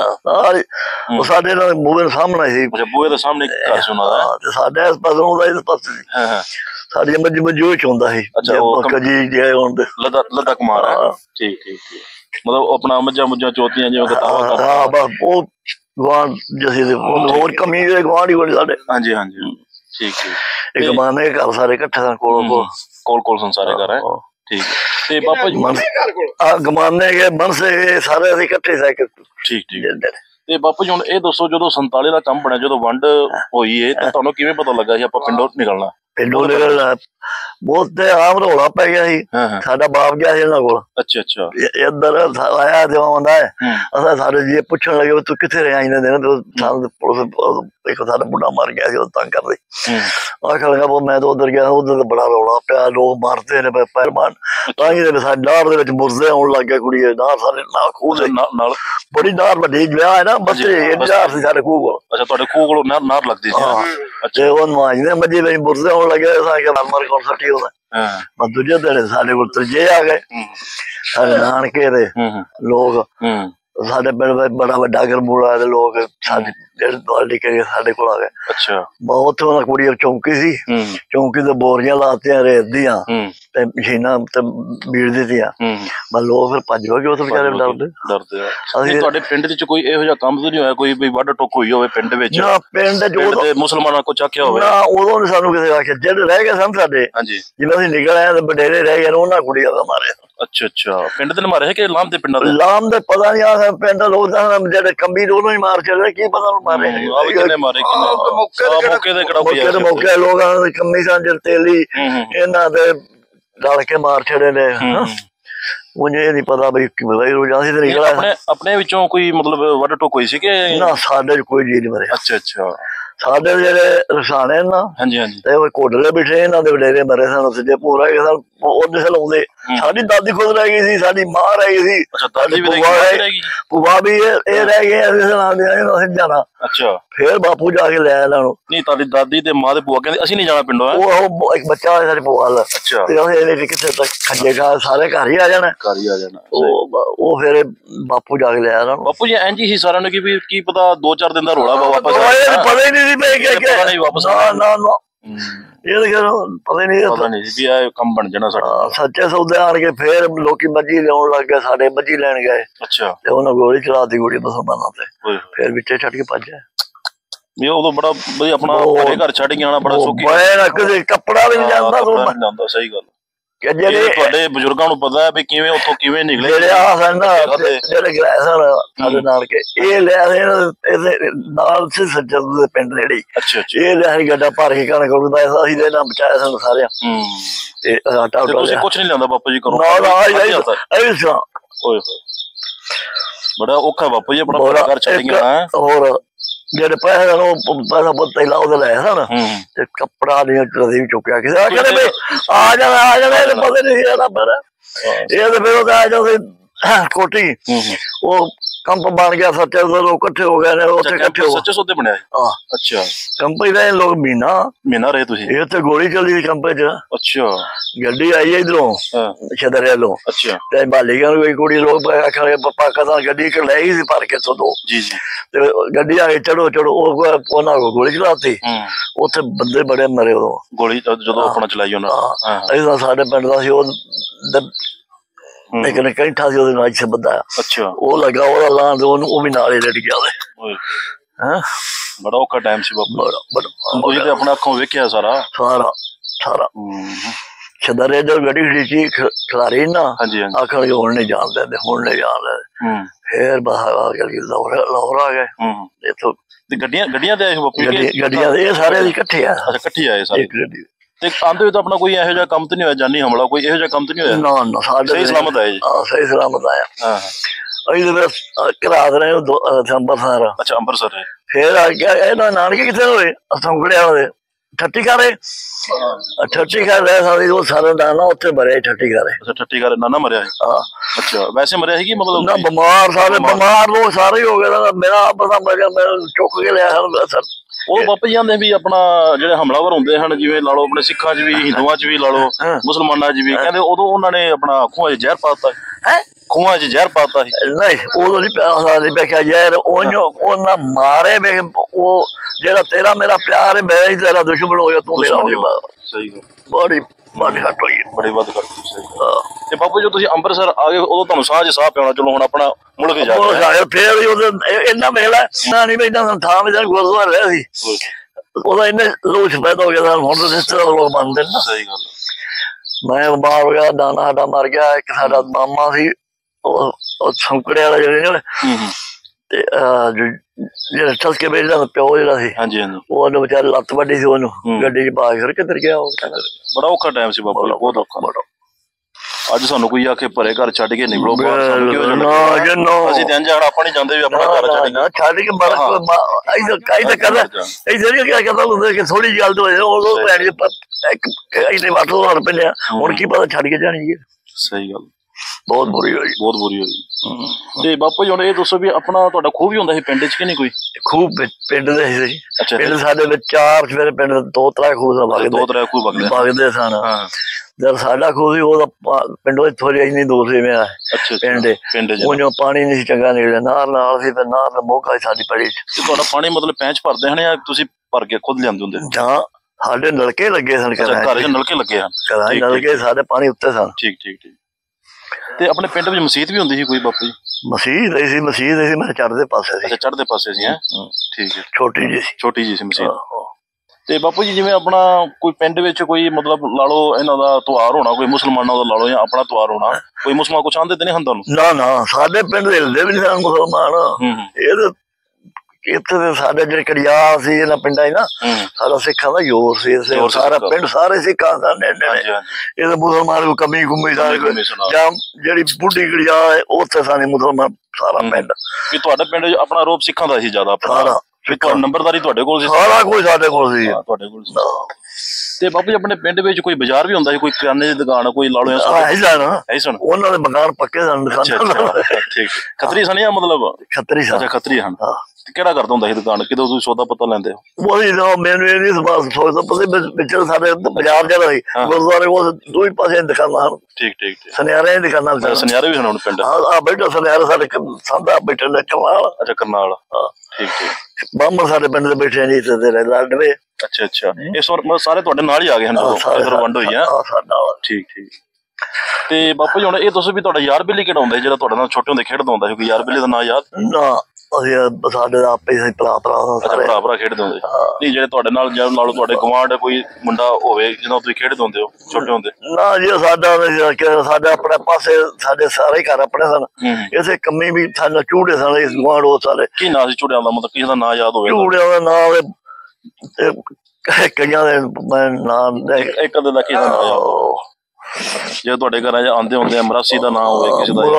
ਉਹ ਸਾਡੇ ਨਾਲ ਬੂਹੇ ਦੇ ਸਾਹਮਣੇ ਸੀ। ਅੱਛਾ ਬੂਹੇ ਦੇ ਸਾਹਮਣੇ ਘਰ ਸੀ ਉਹਨਾਂ ਦਾ ਤੇ ਸਾਡੇ ਇਸ ਪਾਸੇ ਉਹਦਾ ਇਸ ਪਾਸੇ ਸਾਡੀ ਮੱਜੀ ਮੱਜੀ ਚ ਹੁੰਦਾ ਸੀ। ਅੱਛਾ ਜੀ ਜੇ ਹੁਣ ਲੱਦਾ ਲੱਦਾ ਘਮਾਰ ਹੈ। ਠੀਕ ਠੀਕ ਠੀਕ ਮਤਲਬ ਆਪਣਾ ਮੱਝਾਂ ਮੁੱਝਾਂ ਚੋਤੀਆਂ ਜਿਵੇਂ ਗਤਾਵਾ ਕਰ। ਹਾਂ ਬਸ ਉਹ ਗਵਾਂਢ ਜਿਵੇਂ ਹੋਰ ਕਮੀ ਦੇ ਗਵਾਂਢ ਹੀ ਬੜੇ ਸਾਡੇ। ਹਾਂਜੀ ਹਾਂਜੀ ਠੀਕ ਠੀਕ ਇੱਕ ਮਾਨੇ ਘਰ ਸਾਰੇ ਇਕੱਠੇ ਸਨ ਕੋਲ ਕੋਲ ਕੋਲ ਕੋਲ ਸਨ ਸਾਰੇ ਘਰ ਹੈ। ਠੀਕ ਤੇ ਬਾਪਾ ਜੀ ਆ ਗਮਾਨੇ ਕੇ ਮਨਸੇ ਸਾਰੇ ਅਸੀਂ ਇਕੱਠੇ ਸੀ। ਠੀਕ ਠੀਕ ਤੇ ਬਾਪੂ ਜੀ ਹੁਣ ਇਹ ਦੱਸੋ ਜਦੋਂ ਸੰਤਾਲੀ ਦਾ ਕੰਮ ਬਣਿਆ ਜਦੋਂ ਵੰਡ ਹੋਈ ਹੈ ਤਾਂ ਤੁਹਾਨੂੰ ਕਿਵੇਂ ਪਤਾ ਲੱਗਾ ਸੀ ਆਪਾਂ ਪਿੰਡੋਂ ਨਿਕਲਣਾ? ਪਿੰਡੋਂ ਨਿਕਲਣਾ ਬਹੁਤ ਤੇ ਆਮ ਰੌਲਾ ਪੈ ਗਿਆ ਸੀ। ਸਾਡਾ ਬਾਪ ਗਿਆ ਸੀ ਇਹਨਾਂ ਕੋਲ। ਅੱਛਾ ਅੱਛਾ ਇੱਧਰ ਆਇਆ ਤੇ ਆਉਂਦਾ ਹੈ ਅਸਾਂ ਸਾਡੇ ਜੀ ਪੁੱਛਣ ਲੱਗੇ ਤੂੰ ਕਿੱਥੇ ਰਿਹਾ ਇਹਨਾਂ ਦਿਨ? ਸਾਨੂੰ ਪੁਲਿਸ ਇੱਕ ਸਾਡਾ ਮੁੰਡਾ ਮਰ ਗਿਆ ਸੀ ਉਹ ਤੰਗ ਕਰਦੇ ਆਖਣ ਲੱਗਾ ਮੈਂ ਤਾਂ ਉੱਧਰ ਗਿਆ ਉੱਧਰ ਬੜਾ ਰੌਲਾ ਪਿਆ ਲੋਕ ਮਾਰਦੇ ਨੇ ਪਹਿਲਵਾਨ ਤਾਂ ਹੀ ਸਾਡੇ ਨਾਰ ਦੇ ਵਿੱਚ ਮੁਰਦੇ ਆਉਣ ਲੱਗ ਗਏ ਕੁੜੀ ਨਾਰ ਸਾਰੇ ਨਾਲ ਖੂਹ ਦੇ ਨਾਲ ਬੜੀ ਨਾਰ ਵੱਡੀ ਵਿਆਹ ਹੈ ਨਾ ਬੱਚੇ ਨਾਰ ਸੀ ਸਾਡੇ ਖੂਹ ਕੋਲ। ਅੱਛਾ ਤੁਹਾਡੇ ਖੂਹ ਕੋਲ ਨਾਰ ਨਾਰ ਲੱਗਦੀ ਸੀ? ਤੇ ਉਹ ਮਾਂਜਦੇ ਮੱਝੀ ਵਿੱਚ ਮੁਰਦੇ ਆਉਣ ਲੱਗੇ ਮਰ ਕੋਲ ਸੱਟੀ ਉਹਦਾ ਬਸ ਦੂਜੇ ਦਿਨ ਸਾਡੇ ਕੋਲ ਤੀਜੇ ਆ ਗਏ ਸਾਡੇ ਨਾਨਕੇ ਦੇ ਲੋਕ। ਸਾਡੇ ਪਿੰਡ ਬੜਾ ਵੱਡਾ ਗਰਮੂਲਾ ਦੇ ਲੋਕ ਸਾਡੇ ਜਿਹੜੇ ਸਾਡੇ ਕੋਲ ਆ ਗਏ। ਅੱਛਾ ਉੱਥੇ ਉਹਨਾਂ ਕੁੜੀ ਚੌਂਕੀ ਸੀ ਚੌਂਕੀ ਤੇ ਬੋਰੀਆਂ ਲਾਤੀਆਂ ਰੇਤ ਦੀਆਂ ਤੇ ਮਸ਼ੀਨਾਂ ਤੇ ਬੀੜ ਦਿੱਤੀਆਂ ਬਸ ਲੋਕ ਫਿਰ ਭੱਜ ਗਏ ਉੱਥੇ ਵਿਚਾਰੇ ਡਰਦੇ ਡਰਦੇ। ਅਸੀਂ ਤੁਹਾਡੇ ਪਿੰਡ ਵਿੱਚ ਕੋਈ ਇਹੋ ਜਿਹਾ ਕੰਮ ਤਾਂ ਨਹੀਂ ਹੋਇਆ ਕੋਈ ਵੀ ਵੱਢ ਟੁੱਕ ਹੋਈ ਹੋਵੇ ਪਿੰਡ ਵਿੱਚ? ਨਾ ਪਿੰਡ ਚ ਮੁਸਲਮਾਨਾਂ ਕੋ ਚੱਕਿਆ ਹੋਵੇ? ਨਾ ਉਦੋਂ ਨੀ ਸਾਨੂੰ ਕਿਸੇ ਆਖਿਆ ਜਿਹੜੇ ਰਹਿ ਗਏ ਸਨ ਸਾਡੇ ਜਿਵੇਂ ਅਸੀਂ ਨਿਕਲ ਆਏ ਤੇ ਵਡੇਰੇ ਰਹਿ ਗਏ ਉਹਨਾਂ ਕੁੜੀਆਂ ਦਾ ਮਾਰੇ। ਅੱਛਾ ਅੱਛਾ ਪਿੰਡ ਦੇ ਮਾਰੇ ਕਿ ਲਾਮ ਦੇ ਪਿੰਡਾਂ ਦੇ? ਲਾਮ ਦੇ ਪਤਾ ਨਹੀਂ ਆ ਪਿੰਡ ਲੋਕ ਜਿਹੜੇ ਕੰਬੀ ਉਹਨੂੰ ਹੀ ਮਾਰ ਚੱਲੇ ਕੀ ਪਤਾ ਮਾਰੇ ਕਿੰਨੇ ਮਾਰੇ ਮੌਕੇ ਦੇ ਕਿਹੜਾ ਮੌਕੇ ਲੋਕਾਂ ਦੇ ਕੰਮੀ ਸਨ ਜਿਹੜੇ ਤੇਲੀ ਇਹਨਾਂ ਦੇ ਰਲ ਕੇ ਮਾਰ ਛੜੇ ਨੇ। ਮੁਝੇ ਇਹ ਨਹੀਂ ਪਤਾ ਬਈ ਰੋਜ਼ਾਂ ਸੀ ਤੇ ਨਿਕਲਿਆ ਆਪਣੇ ਆਪਣੇ ਵਿੱਚੋਂ ਕੋਈ ਮਤਲਬ ਵੱਢ ਟੁੱਕ ਹੋਈ ਸੀ ਕਿ ਨਾ? ਸਾਡੇ ਚ ਕੋਈ ਜੀ ਨਹੀਂ ਮਰਿਆ। ਅੱਛਾ ਅੱਛਾ ਸਾਡੇ ਜਿਹੜੇ ਰਸਾਣੇ ਨਾ ਹਾਂਜੀ ਹਾਂਜੀ ਤੇ ਉਹ ਕੋਡਲੇ ਬਿਠੇ ਇਹਨਾਂ ਦੇ ਵਡੇਰੇ ਮਰੇ ਸਨ ਸਿੱਧੇ ਪੂਰਾ ਉਹਦੇ ਲਾਉਂਦੇ। ਸਾਡੀ ਦਾਦੀ ਖੁਦ ਰਹਿ ਗਈ ਸੀ ਸਾਡੀ ਮਾਂ ਰਹਿ ਗਈ ਸੀ ਭੂਆ ਵੀ ਇਹ ਰਹਿ ਗਏ ਅਸੀਂ ਜਾਣਾ। ਅੱਛਾ ਫੇਰ ਬਾਪੂ ਜਾ ਕੇ ਲੈ ਇਹਨਾਂ ਨੂੰ। ਨਹੀਂ ਤੁਹਾਡੀ ਦਾਦੀ ਤੇ ਮਾਂ ਦੇ ਭੂਆ ਕਹਿੰਦੇ ਅਸੀਂ ਨਹੀਂ ਜਾਣਾ ਪਿੰਡੋਂ? ਉਹ ਇੱਕ ਬੱਚਾ ਹੋਇਆ ਸਾਡੀ ਭੂਆ ਦਾ ਤੇ ਕਿੱਥੇ ਤੱਕ ਖੱਜੇਗਾ ਸਾਰੇ ਘਰ ਹੀ ਆ ਜਾਣਾ ਘਰ ਹੀ ਆ ਜਾਣਾ। ਉਹ ਫੇਰ ਬਾਪੂ ਜਾ ਕੇ ਲੈ ਆਇਆ ਬਾਪੂ ਜੀ ਇੰਝ ਹੀ ਸਾਰਿਆਂ ਨੂੰ ਵੀ ਕੀ ਪਤਾ ਦੋ ਚਾਰ ਦਿਨ ਦਾ ਰੋਲਾ ਵਾਪਸ ਪਤਾ ਹੀ ਨਹੀਂ ਸੀ ਮੈਂ ਕਿ ਵਾਪਸ ਨਾ ਨਾ ਨਾ ਇਹ ਪਤਾ ਨਹੀਂ ਪਤਾ ਨਹੀਂ ਸੀ ਵੀ ਇਹ ਕੰਮ ਬਣ ਜਾਣਾ ਸਾਡਾ। ਸੱਚੇ ਸੌਦੇ ਆਣ ਕੇ ਫੇਰ ਲੋਕੀ ਮੱਝੀ ਲਿਆਉਣ ਲੱਗ ਗਏ ਸਾਡੇ ਮੱਝੀ ਲੈਣ ਗਏ। ਅੱਛਾ ਤੇ ਉਹਨਾਂ ਗੋਲੀ ਚਲਾਤੀ ਕੁੜੀ ਮੁਸਲਮਾਨਾਂ ਤੇ ਫੇਰ ਵਿੱਚੇ ਛੱਡ ਕੇ ਭੱਜ ਗਏ। ਇਹ ਉਦੋਂ ਬੜਾ ਬਈ ਆਪਣਾ ਘਰੇ ਘਰ ਛੱਡ ਕੇ ਆਉਣਾ ਬੜਾ ਸੌਖੀ ਕਿਸੇ ਕੱਪੜਾ ਵੀ ਨਹੀਂ ਜਾਂਦਾ। ਸਹੀ ਗੱਲ ਜਿਹੜੇ ਤੁਹਾਡੇ ਬਜ਼ੁਰਗਾਂ ਨੂੰ ਪਤਾ ਹੈ ਵੀ ਕਿਵੇਂ ਉੱਥੋਂ ਕਿਵੇਂ ਨਿਕਲੇ ਜਿਹੜੇ ਆ ਸਨ ਜਿਹੜੇ ਗਏ ਸਨ ਸਾਡੇ ਨਾਲ ਕੇ ਇਹ ਲੈ ਇਹਦੇ ਨਾਲ ਸੀ ਸੱਜਣ ਦੇ ਪਿੰਡ ਨੇੜੇ। ਅੱਛਾ ਅੱਛਾ ਇਹ ਲੈ ਗੱਡਾ ਭਰ ਕੇ ਕਣਕ ਉੜਦਾ ਅਸੀਂ ਦੇ ਨਾਲ ਬਚਾਇਆ ਸਾਨੂੰ ਸਾਰਿਆਂ ਤੇ ਆਟਾ ਤੁਸੀਂ ਕੁਛ ਨਹੀਂ ਲਿਆਂਦਾ ਬਾਪੂ ਜੀ ਕਰੋ? ਓਏ ਬੜਾ ਔਖਾ ਬਾਪੂ ਜੀ ਆਪਣਾ ਘਰ ਛੱਡ ਕੇ ਆਉਣਾ। ਹੋਰ ਜਿਹੜੇ ਪੈਸੇ ਉਹ ਪੈਸਾ ਬਹੁਤ ਪਹਿਲਾਂ ਉਹਦੇ ਲੈ ਸਨ ਤੇ ਕੱਪੜਾ ਨਹੀਂ ਕਦੇ ਵੀ ਚੁੱਕਿਆ ਕਿਸੇ ਕਹਿੰਦੇ ਆ ਜਾਣਾ ਆ ਜਾਣਾ ਇਹ ਪਤਾ ਨਹੀਂ ਸੀ ਪਰ ਇਹ ਤੇ ਫਿਰ ਉਹ ਆ ਜਾਂਦੇ ਕੋਠੀ ਉਹ ਕੰਪ ਬਣ ਗਿਆ ਸੱਚੇ ਲੋਕ ਇਕੱਠੇ ਹੋ ਗਏ ਨੇ ਉੱਥੇ ਇਕੱਠੇ ਹੋ ਸੱਚੇ ਸੌਦੇ ਬਣਿਆ। ਹਾਂ ਅੱਛਾ ਕੰਪਨੀ ਰਹੇ ਲੋਕ ਮਹੀਨਾ ਮਹੀਨਾ ਰਹੇ ਤੁਸੀਂ? ਇਹ ਤੇ ਗੋਲੀ ਚੱਲੀ ਸੀ ਕੰਪਨੀ ਚ। ਅੱਛਾ ਗੱਡੀ ਆਈ ਇਧਰੋਂ ਛਦਰੇ ਵੱਲੋਂ। ਅੱਛਾ ਤੇ ਬਾਲੀਗਾਂ ਕੋਈ ਕੁੜੀ ਲੋਕ ਆਖੇ ਪਪਾ ਕਦਾ ਗੱਡੀ ਕਿ ਲੈ ਗਈ ਸੀ ਭਰ ਕੇ ਤੋਂ ਦੋ ਜੀ ਜੀ ਤੇ ਗੱਡੀ ਆ ਕੇ ਚੜੋ ਚੜੋ ਉਹ ਉਹਨਾਂ ਕੋਲ ਗੋਲੀ ਚਲਾਤੀ ਉੱਥੇ ਬੰਦੇ ਬੜੇ ਮਰੇ ਉਦੋਂ ਗੋਲੀ ਜਦੋਂ ਆਪਣਾ ਚਲਾਈ ਉਹਨਾਂ। ਅਸੀਂ ਸਾਡੇ ਪਿੰਡ ਦਾ ਸੀ ਉਹ ਲੇਕਿਨ ਕੈਂਠਾ ਸੀ ਉਹਦੇ ਨਾਲ ਇੱਥੇ ਬੰਦਾ। ਅੱਛਾ ਉਹ ਲੱਗਾ ਉਹਦਾ ਲਾਂ ਤੇ ਉਹਨੂੰ ਉਹ ਵੀ ਨਾਲ ਹੀ ਲੜ ਗਿਆ ਉਹਦੇ। ਹਾਂ ਬੜਾ ਔਖਾ ਟਾਈਮ ਸੀ ਬਾਪੂ। ਤੁਸੀਂ ਤੇ ਆਪਣਾ ਅੱਖੋਂ ਵੇਖਿਆ ਸਾਰਾ ਸਾਰਾ ਸਾਰਾ ਛਦਰੇ ਜੋ ਗੱਡੀ ਖੜੀ ਖਿਲਾਰੀ ਨਾ ਹਾਂਜੀ ਆਖਣਗੇ ਹੁਣ ਨਹੀਂ ਜਾਣ ਦਿੰਦੇ ਹੁਣ ਨਹੀਂ ਜਾਣ ਦਿੰਦੇ ਫੇਰ ਬਾਹਰ ਆ ਕੇ ਲਾਹੌਰ ਲਾਹੌਰ ਆ ਗਏ ਇੱਥੋਂ ਗੱਡੀਆਂ ਗੱਡੀਆਂ ਤੇ ਆਏ ਬਾਪੂ ਗੱਡੀਆਂ ਇਹ ਸਾਰੇ ਇਕੱਠੇ ਆ ਅੱਛਾ ਇਕੱਠੇ ਆਏ ਸਾਰੇ ਤੇ ਆਂਦੇ ਹੋਏ ਤਾਂ ਆਪਣਾ ਕੋਈ ਇਹੋ ਜਿਹਾ ਕੰਮ ਤੇ ਨਹੀਂ ਹੋਇਆ ਜਾਨੀ ਹਮਲਾ ਕੋਈ ਇਹੋ ਜਿਹਾ ਕੰਮ ਤੇ ਨਹੀਂ ਹੋਇਆ ਨਾ ਨਾ ਸਾਡੇ ਸਹੀ ਸਲਾਮਤ ਆਏ ਜੀ ਹਾਂ ਸਹੀ ਸਲਾਮਤ ਆਇਆ ਹਾਂ ਅਸੀਂ ਤੇ ਰਾਤ ਰਹੇ ਅੰਬਰਸਰ ਅੱਛਾ ਅੰਬਰਸਰ ਫੇਰ ਆ ਗਿਆ ਇਹਨਾਂ ਨਾਨਕੇ ਕਿੱਥੇ ਹੋਏ ਸੰਗੜਿਆ ਹੋਏ ਠੱਠੀ ਘਰੇ ਠੱਠੀ ਘਰ ਰਹੇ ਸਾਰੇ ਉਹ ਸਾਰਾ ਨਾਨਾ ਉੱਥੇ ਮਰਿਆ ਠੱਠੀ ਘਰੇ ਅੱਛਾ ਠੱਠੀ ਘਰੇ ਨਾਨਾ ਮਰਿਆ ਹਾਂ ਅੱਛਾ ਵੈਸੇ ਮਰਿਆ ਸੀ ਕਿ ਮਤਲਬ ਨਾ ਬਿਮਾਰ ਸਾਰੇ ਬਿਮਾਰ ਲੋਕ ਸਾਰੇ ਹੋ ਗਏ ਮੇਰਾ ਪਤਾ ਮੈਂ ਚੁੱਕ ਕੇ ਲਿਆ ਸਰ ਉਹ ਬਾਪੂ ਜੀ ਆਂਦੇ ਵੀ ਆਪਣਾ ਜਿਹੜੇ ਹਮਲਾਵਰ ਹੁੰਦੇ ਹਨ ਜਿਵੇਂ ਲਾ ਲਓ ਆਪਣੇ ਸਿੱਖਾਂ 'ਚ ਵੀ ਹਿੰਦੂਆਂ 'ਚ ਵੀ ਲਾ ਲਓ ਮੁਸਲਮਾਨਾਂ 'ਚ ਵੀ ਕਹਿੰਦੇ ਉਦੋਂ ਉਹਨਾਂ ਨੇ ਆਪਣਾ ਖੂਹਾਂ 'ਚ ਜ਼ਹਿਰ ਪਾ ਦਿੱਤਾ ਹੈ ਖੂਹਾਂ 'ਚ ਜ਼ਹਿਰ ਪਾ ਦਿੱਤਾ ਸੀ ਨਹੀਂ ਉਦੋਂ ਨਹੀਂ ਪਿਆ ਨਹੀਂ ਪਿਆ ਜ਼ਹਿਰ ਉਹਨੂੰ ਉਹਨਾਂ ਮਾਰੇ ਵੇ ਉਹ ਜਿਹੜਾ ਤੇਰਾ ਮੇਰਾ ਪਿਆਰ ਹੈ ਮੈਂ ਹੀ ਤੇਰਾ ਦੁਸ਼ਮਣ ਹੋ ਗਿਆ ਤੂੰ ਮੇਰਾ ਸਹੀ ਗੱਲ ਬੜੀ ਬੜੀ ਘੱਟ ਹੋਈ ਬੜੀ ਵੱਧ ਘੱਟ ਸਹੀ ਤੇ ਬਾਪੂ ਜੋ ਤੁਸੀਂ ਅੰਮ੍ਰਿਤਸਰ ਆ ਗਏ ਉਦੋਂ ਤੁਹਾਨੂੰ ਸਾਹ 'ਚ ਸਾਹ ਪਿਆਉਣਾ ਚਲੋ ਹੁਣ ਆਪਣਾ ਮੁੜ ਕੇ ਜਾ ਕੇ ਫੇਰ ਵੀ ਉਹਦੇ ਇੰਨਾ ਮੇਲਾ ਨਾ ਨਹੀਂ ਬੈਠਾ ਥਾਂ ਵਿੱਚ ਗੁਰਦੁਆਰਾ ਰਿਹਾ ਸੀ ਉਹਦਾ ਇੰਨੇ ਲੋਚ ਪੈਦਾ ਹੋ ਗਿਆ ਹੁਣ ਤਾਂ ਇਸ ਤਰ੍ਹਾਂ ਲੋਕ ਮੰਨਦੇ ਨੇ ਨਾ ਸਹੀ ਗੱਲ ਮੈਂ ਬਿਮਾਰ ਹੋ ਗਿਆ ਦਾਣਾ ਸਾਡਾ ਮਰ ਗਿਆ ਇੱਕ ਸਾਡਾ ਮਾਮਾ ਸੀ ਉਹ ਸੰਕੜੇ ਵਾਲਾ ਜਿਹੜੇ ਨੇ ਤੇ ਜਿਹੜਾ ਚਸਕੇ ਬੇਟੇ ਦਾ ਪਿਓ ਜਿਹੜਾ ਸੀ ਹਾਂਜੀ ਹਾਂਜੀ ਉਹਨੂੰ ਵਿਚਾਰੇ ਲੱਤ ਵੱਡੀ ਸੀ ਉਹਨੂੰ ਗੱਡੀ 'ਚ ਪਾ ਕੇ ਕਿੱਧਰ ਗਿਆ ਉਹ ਬੜਾ ਔਖਾ ਟਾਈਮ ਸੀ ਬਾਬਾ ਬਹੁਤ ਔਖਾ ਅੱਜ ਸਾਨੂੰ ਕੋਈ ਆਖੇ ਭਰੇ ਘਰ ਛੱਡ ਕੇ ਨਿਕਲੋ ਅਸੀਂ ਤੇ ਜਾਣਾ ਆਪਾਂ ਨਹੀਂ ਜਾਂਦੇ ਵੀ ਆਪਣਾ ਘਰ ਛੱਡ ਕੇ ਛੱਡ ਕੇ ਮਰ ਕਈ ਤਾਂ ਕਰਦਾ ਇਹ ਜਿਹੜੀ ਕੀ ਕਰਦਾ ਹੁੰਦਾ ਕਿ ਥੋੜੀ ਜਿਹੀ ਗੱਲ ਤੋਂ ਉਦੋਂ ਭੈਣ ਜੀ ਇੱਕ ਇਹਨੇ ਵਾਟਰ ਹੋਣ ਪੈਂਦਾ ਹੁਣ ਕੀ ਪਤਾ ਛੱਡ ਕੇ ਜਾਣੀ ਹੈ ਸਹੀ ਗੱਲ ਬਹੁਤ ਬੁਰੀ ਹੋਈ ਬਹੁਤ ਬੁਰੀ ਹੋਈ ਤੇ ਬਾਪੂ ਜੀ ਹੁਣ ਇਹ ਦੱਸੋ ਵੀ ਆਪਣਾ ਤੁਹਾਡਾ ਖੂਹ ਵੀ ਹੁੰਦਾ ਸੀ ਪਿੰਡ 'ਚ ਕਿ ਨਹੀਂ ਕੋਈ ਖੂਹ ਪਿੰਡ ਦੇ ਸੀ ਪਿੰਡ ਸਾਡੇ ਵਿੱਚ ਚਾਰ ਸਵੇਰੇ ਪਿੰਡ ਦੋ ਤਰ੍ਹਾਂ ਖੂਹ ਵਗਦੇ ਦੋ ਤਰ੍ਹਾਂ ਖੂਹ ਵਗਦੇ ਸਨ ਜਦ ਸਾਡਾ ਖੂਹ ਸੀ ਉਹਦਾ ਪਿੰਡੋਂ ਥੋੜੀ ਇੰਨੀ ਦੂਰ ਸੀ ਮੇਰਾ ਪਿੰਡ ਪਿੰਡ ਉਹਨੂੰ ਪਾਣੀ ਨਹੀਂ ਸੀ ਚੰਗਾ ਨਿਕਲਿਆ ਨਾਰ ਨਾਲ ਸੀ ਤੇ ਨਾਰ ਦਾ ਮੋਗਾ ਸਾਡੀ ਪੜੀ ਤੇ ਤੁਹਾਡਾ ਪਾਣੀ ਮਤਲਬ ਪੈਂਚ ਭਰਦੇ ਹਨ ਜਾਂ ਤੁਸੀਂ ਭਰ ਕੇ ਖੁਦ ਲਿਆਂਦੇ ਹੁੰਦੇ ਜਾਂ ਸਾਡੇ ਨਲਕੇ ਲੱਗੇ ਸਨ ਘਰ 'ਚ ਨਲਕੇ ਲੱਗੇ ਹਨ ਘਰਾਂ ਨਲਕੇ ਸਾਡੇ ਪਾਣੀ ਉੱਤੇ ਸਨ ਠੀਕ ਠੀਕ ਠੀਕ ਤੇ ਆਪਣੇ ਪਿੰਡ ਵਿੱਚ ਮਸਜਿਦ ਵੀ ਹੁੰਦੀ ਸੀ ਕੋਈ ਬਾਪੂ ਜੀ ਮਸਜਿਦ ਸੀ ਮਸਜਿਦ ਸੀ ਮੈਂ ਚੜ੍ਹਦੇ ਪਾਸੇ ਸੀ ਅੱਛਾ ਚੜ੍ਹਦੇ ਪਾਸੇ ਸੀ ਹੈ ਠੀਕ ਹੈ ਛੋਟੀ ਜੀ ਸੀ ਛੋਟੀ ਜੀ ਸੀ ਮਸਜਿਦ ਤੇ ਬਾਪੂ ਜੀ ਜਿਵੇਂ ਆਪਣਾ ਕੋਈ ਪਿੰਡ ਵਿੱਚ ਕੋਈ ਮਤਲਬ ਲਾ ਲਓ ਇਹਨਾਂ ਦਾ ਤਿਉਹਾਰ ਹੋਣਾ ਕੋਈ ਮੁਸਲਮਾਨਾਂ ਦਾ ਲਾ ਲਓ ਜਾਂ ਆਪਣਾ ਤਿਉਹਾਰ ਹੋਣਾ ਕੋਈ ਮੁਸਲਮਾਨ ਕੁਛ ਆਂਦੇ ਤੇ ਨਹੀਂ ਹੁੰਦਾ ਨਾ ਨਾ ਸਾਡੇ ਪਿੰਡ ਦੇ ਹਿਲਦੇ ਵੀ ਨਹੀਂ ਮੁਸਲਮਾਨ ਇਹ ਇੱਥੇ ਤੇ ਸਾਡੇ ਜਿਹੜੇ ਕੜਿਆ ਸੀ ਇਹਨਾਂ ਪਿੰਡਾਂ ਹੀ ਨਾ ਸਾਡਾ ਸਿੱਖਾਂ ਦਾ ਜ਼ੋਰ ਸੀ ਸਾਰਾ ਪਿੰਡ ਸਾਰੇ ਸਿੱਖਾਂ ਦਾ ਇਹ ਮੁਸਲਮਾਨ ਕੋਈ ਕਮੀ ਗੁੰਮੀ ਜਾਂ ਜਿਹੜੀ ਬੁੱਢੀ ਕੜਿਆ ਹੈ ਉੱਥੇ ਸਾਰੇ ਮੁਸਲਮਾਨ ਸਾਰਾ ਪਿੰਡ ਵੀ ਤੁਹਾਡੇ ਪਿੰਡ ਆਪਣਾ ਰੋਪ ਸਿੱਖਾਂ ਦਾ ਸੀ ਜ਼ਿਆਦਾ ਸਾਰਾ ਨੰਬਰਦਾਰੀ ਤੁਹਾਡੇ ਕੋਲ ਸੀ ਸਾਰਾ ਕੁਝ ਸਾਡੇ ਕੋਲ ਸੀ ਤੁਹਾਡੇ ਕੋਲ ਤੇ ਬਾਪੂ ਜੀ ਆਪਣੇ ਪਿੰਡ ਵਿੱਚ ਕੋਈ ਬਾਜ਼ਾਰ ਵੀ ਹੁੰਦਾ ਸੀ ਕੋਈ ਕਿਰਾਨੇ ਦੀ ਦੁਕਾਨ ਕੋਈ ਲਾ ਲਓ ਉਹਨਾਂ ਦੇ ਮਕਾਨ ਪੱਕੇ ਸਨ ਠੀਕ ਖੱਤਰੀ ਸਨ ਜਾਂ ਮਤਲਬ ਖੱਤਰੀ ਸਨ ਖੱਤਰੀ ਹਨ ਕਿਹੜਾ ਕਰਦਾ ਹੁੰਦਾ ਸੀ ਦੁਕਾਨ ਕਿਦੋਂ ਤੁਸੀਂ ਸੌਦਾ ਪਤਾ ਲੈਂਦੇ ਹੋ ਉਹੀ ਨਾ ਮੈਨੂੰ ਇਹ ਨਹੀਂ ਸੋਚਦਾ ਪਤਾ ਵਿੱਚ ਸਾਡੇ ਬਾਜ਼ਾਰ ਜਿਹੜਾ ਸੀ ਗੁਰਦੁਆਰੇ ਕੋਲ ਦੋ ਹੀ ਪਾਸੇ ਦੁਕਾਨਾਂ ਹਨ ਠੀਕ ਠੀਕ ਠੀਕ ਸੁਨਿਆਰੇ ਦੀ ਦੁਕਾਨਾਂ ਸੁਨਿਆਰੇ ਵੀ ਹਨ ਪਿੰਡ ਆ ਬੈਠਾ ਸੁਨਿਆਰੇ ਸਾਡੇ ਸਾਡਾ ਬੈਠੇ ਨੇ ਕਰਨਾਲ ਅੱਛਾ ਕਰਨਾਲ ਠੀਕ ਠੀਕ ਬਾਹਮਣ ਸਾਡੇ ਪਿੰਡ ਦੇ ਬੈਠੇ ਨਹੀਂ ਤੇ ਲੜਵੇ ਅੱਛਾ ਅੱਛਾ ਇਸ ਵਾਰ ਸਾਰੇ ਤੁਹਾਡੇ ਨਾਲ ਹੀ ਆ ਗਏ ਹਨ ਜਦੋਂ ਵੰਡ ਹੋਈ ਆ ਠੀਕ ਠੀਕ ਤੇ ਬਾਪੂ ਜੀ ਹੁਣ ਇਹ ਦੱਸੋ ਵੀ ਤੁਹਾਡਾ ਯਾਰ ਬੇਲੀ ਕਿਹੜਾ ਹੁੰਦਾ ਜਿਹੜਾ ਤੁਹਾਡੇ ਨਾਲ ਛੋਟੇ ਹੁੰਦੇ ਖੇਡਦਾ ਹੁੰਦਾ ਸੀ ਕੋਈ ਯਾਰ ਬੇਲੀ ਦਾ ਨਾਂ ਯਾਦ ਨਾ ਅਸੀਂ ਸਾਡੇ ਆਪੇ ਭਰਾ ਭਰਾ ਭਰਾ ਭਰਾ ਖੇਡਦੇ ਹੁੰਦੇ ਨਹੀਂ ਜਿਹੜੇ ਤੁਹਾਡੇ ਨਾਲ ਜਾਂ ਨਾਲੋਂ ਤੁਹਾਡੇ ਗੁਆਂਢ ਕੋਈ ਮੁੰਡਾ ਹੋਵੇ ਜਿਹਨਾਂ ਤੁਸੀਂ ਖੇਡਦੇ ਹੁੰਦੇ ਹੋ ਛੋਟੇ ਹੁੰਦੇ ਨਾ ਜੀ ਸਾਡਾ ਸਾਡਾ ਆਪਣੇ ਪਾਸੇ ਸਾਡੇ ਸਾਰੇ ਘਰ ਆਪਣੇ ਸਨ ਇਸੇ ਕੰਮੀ ਵੀ ਸਾਨੂੰ ਚੂੜੇ ਸਨ ਇਸ ਗੁਆਂਢ ਉਹ ਸਾਰੇ ਕੀ ਨਾਂ ਸੀ ਚੂੜਿਆਂ ਦਾ ਮਤਲਬ ਕਿਸੇ ਦਾ ਨਾਂ ਯਾਦ ਹੋਵੇ ਚੂੜਿਆਂ ਦਾ ਨਾਂ ਕਈਆਂ ਦੇ ਮੈਂ ਨਾਮ ਇੱਕ ਅੱਧੇ ਦਾ ਕੀ ਨਾਂ ਯਾਦ ਜੇ ਤੁਹਾਡੇ ਘਰਾਂ 'ਚ ਆਉਂਦੇ ਹੁੰਦੇ ਆ ਮਰਾਸੀ ਦਾ ਨਾਂ ਹੋਵੇ ਕਿਸੇ ਦਾ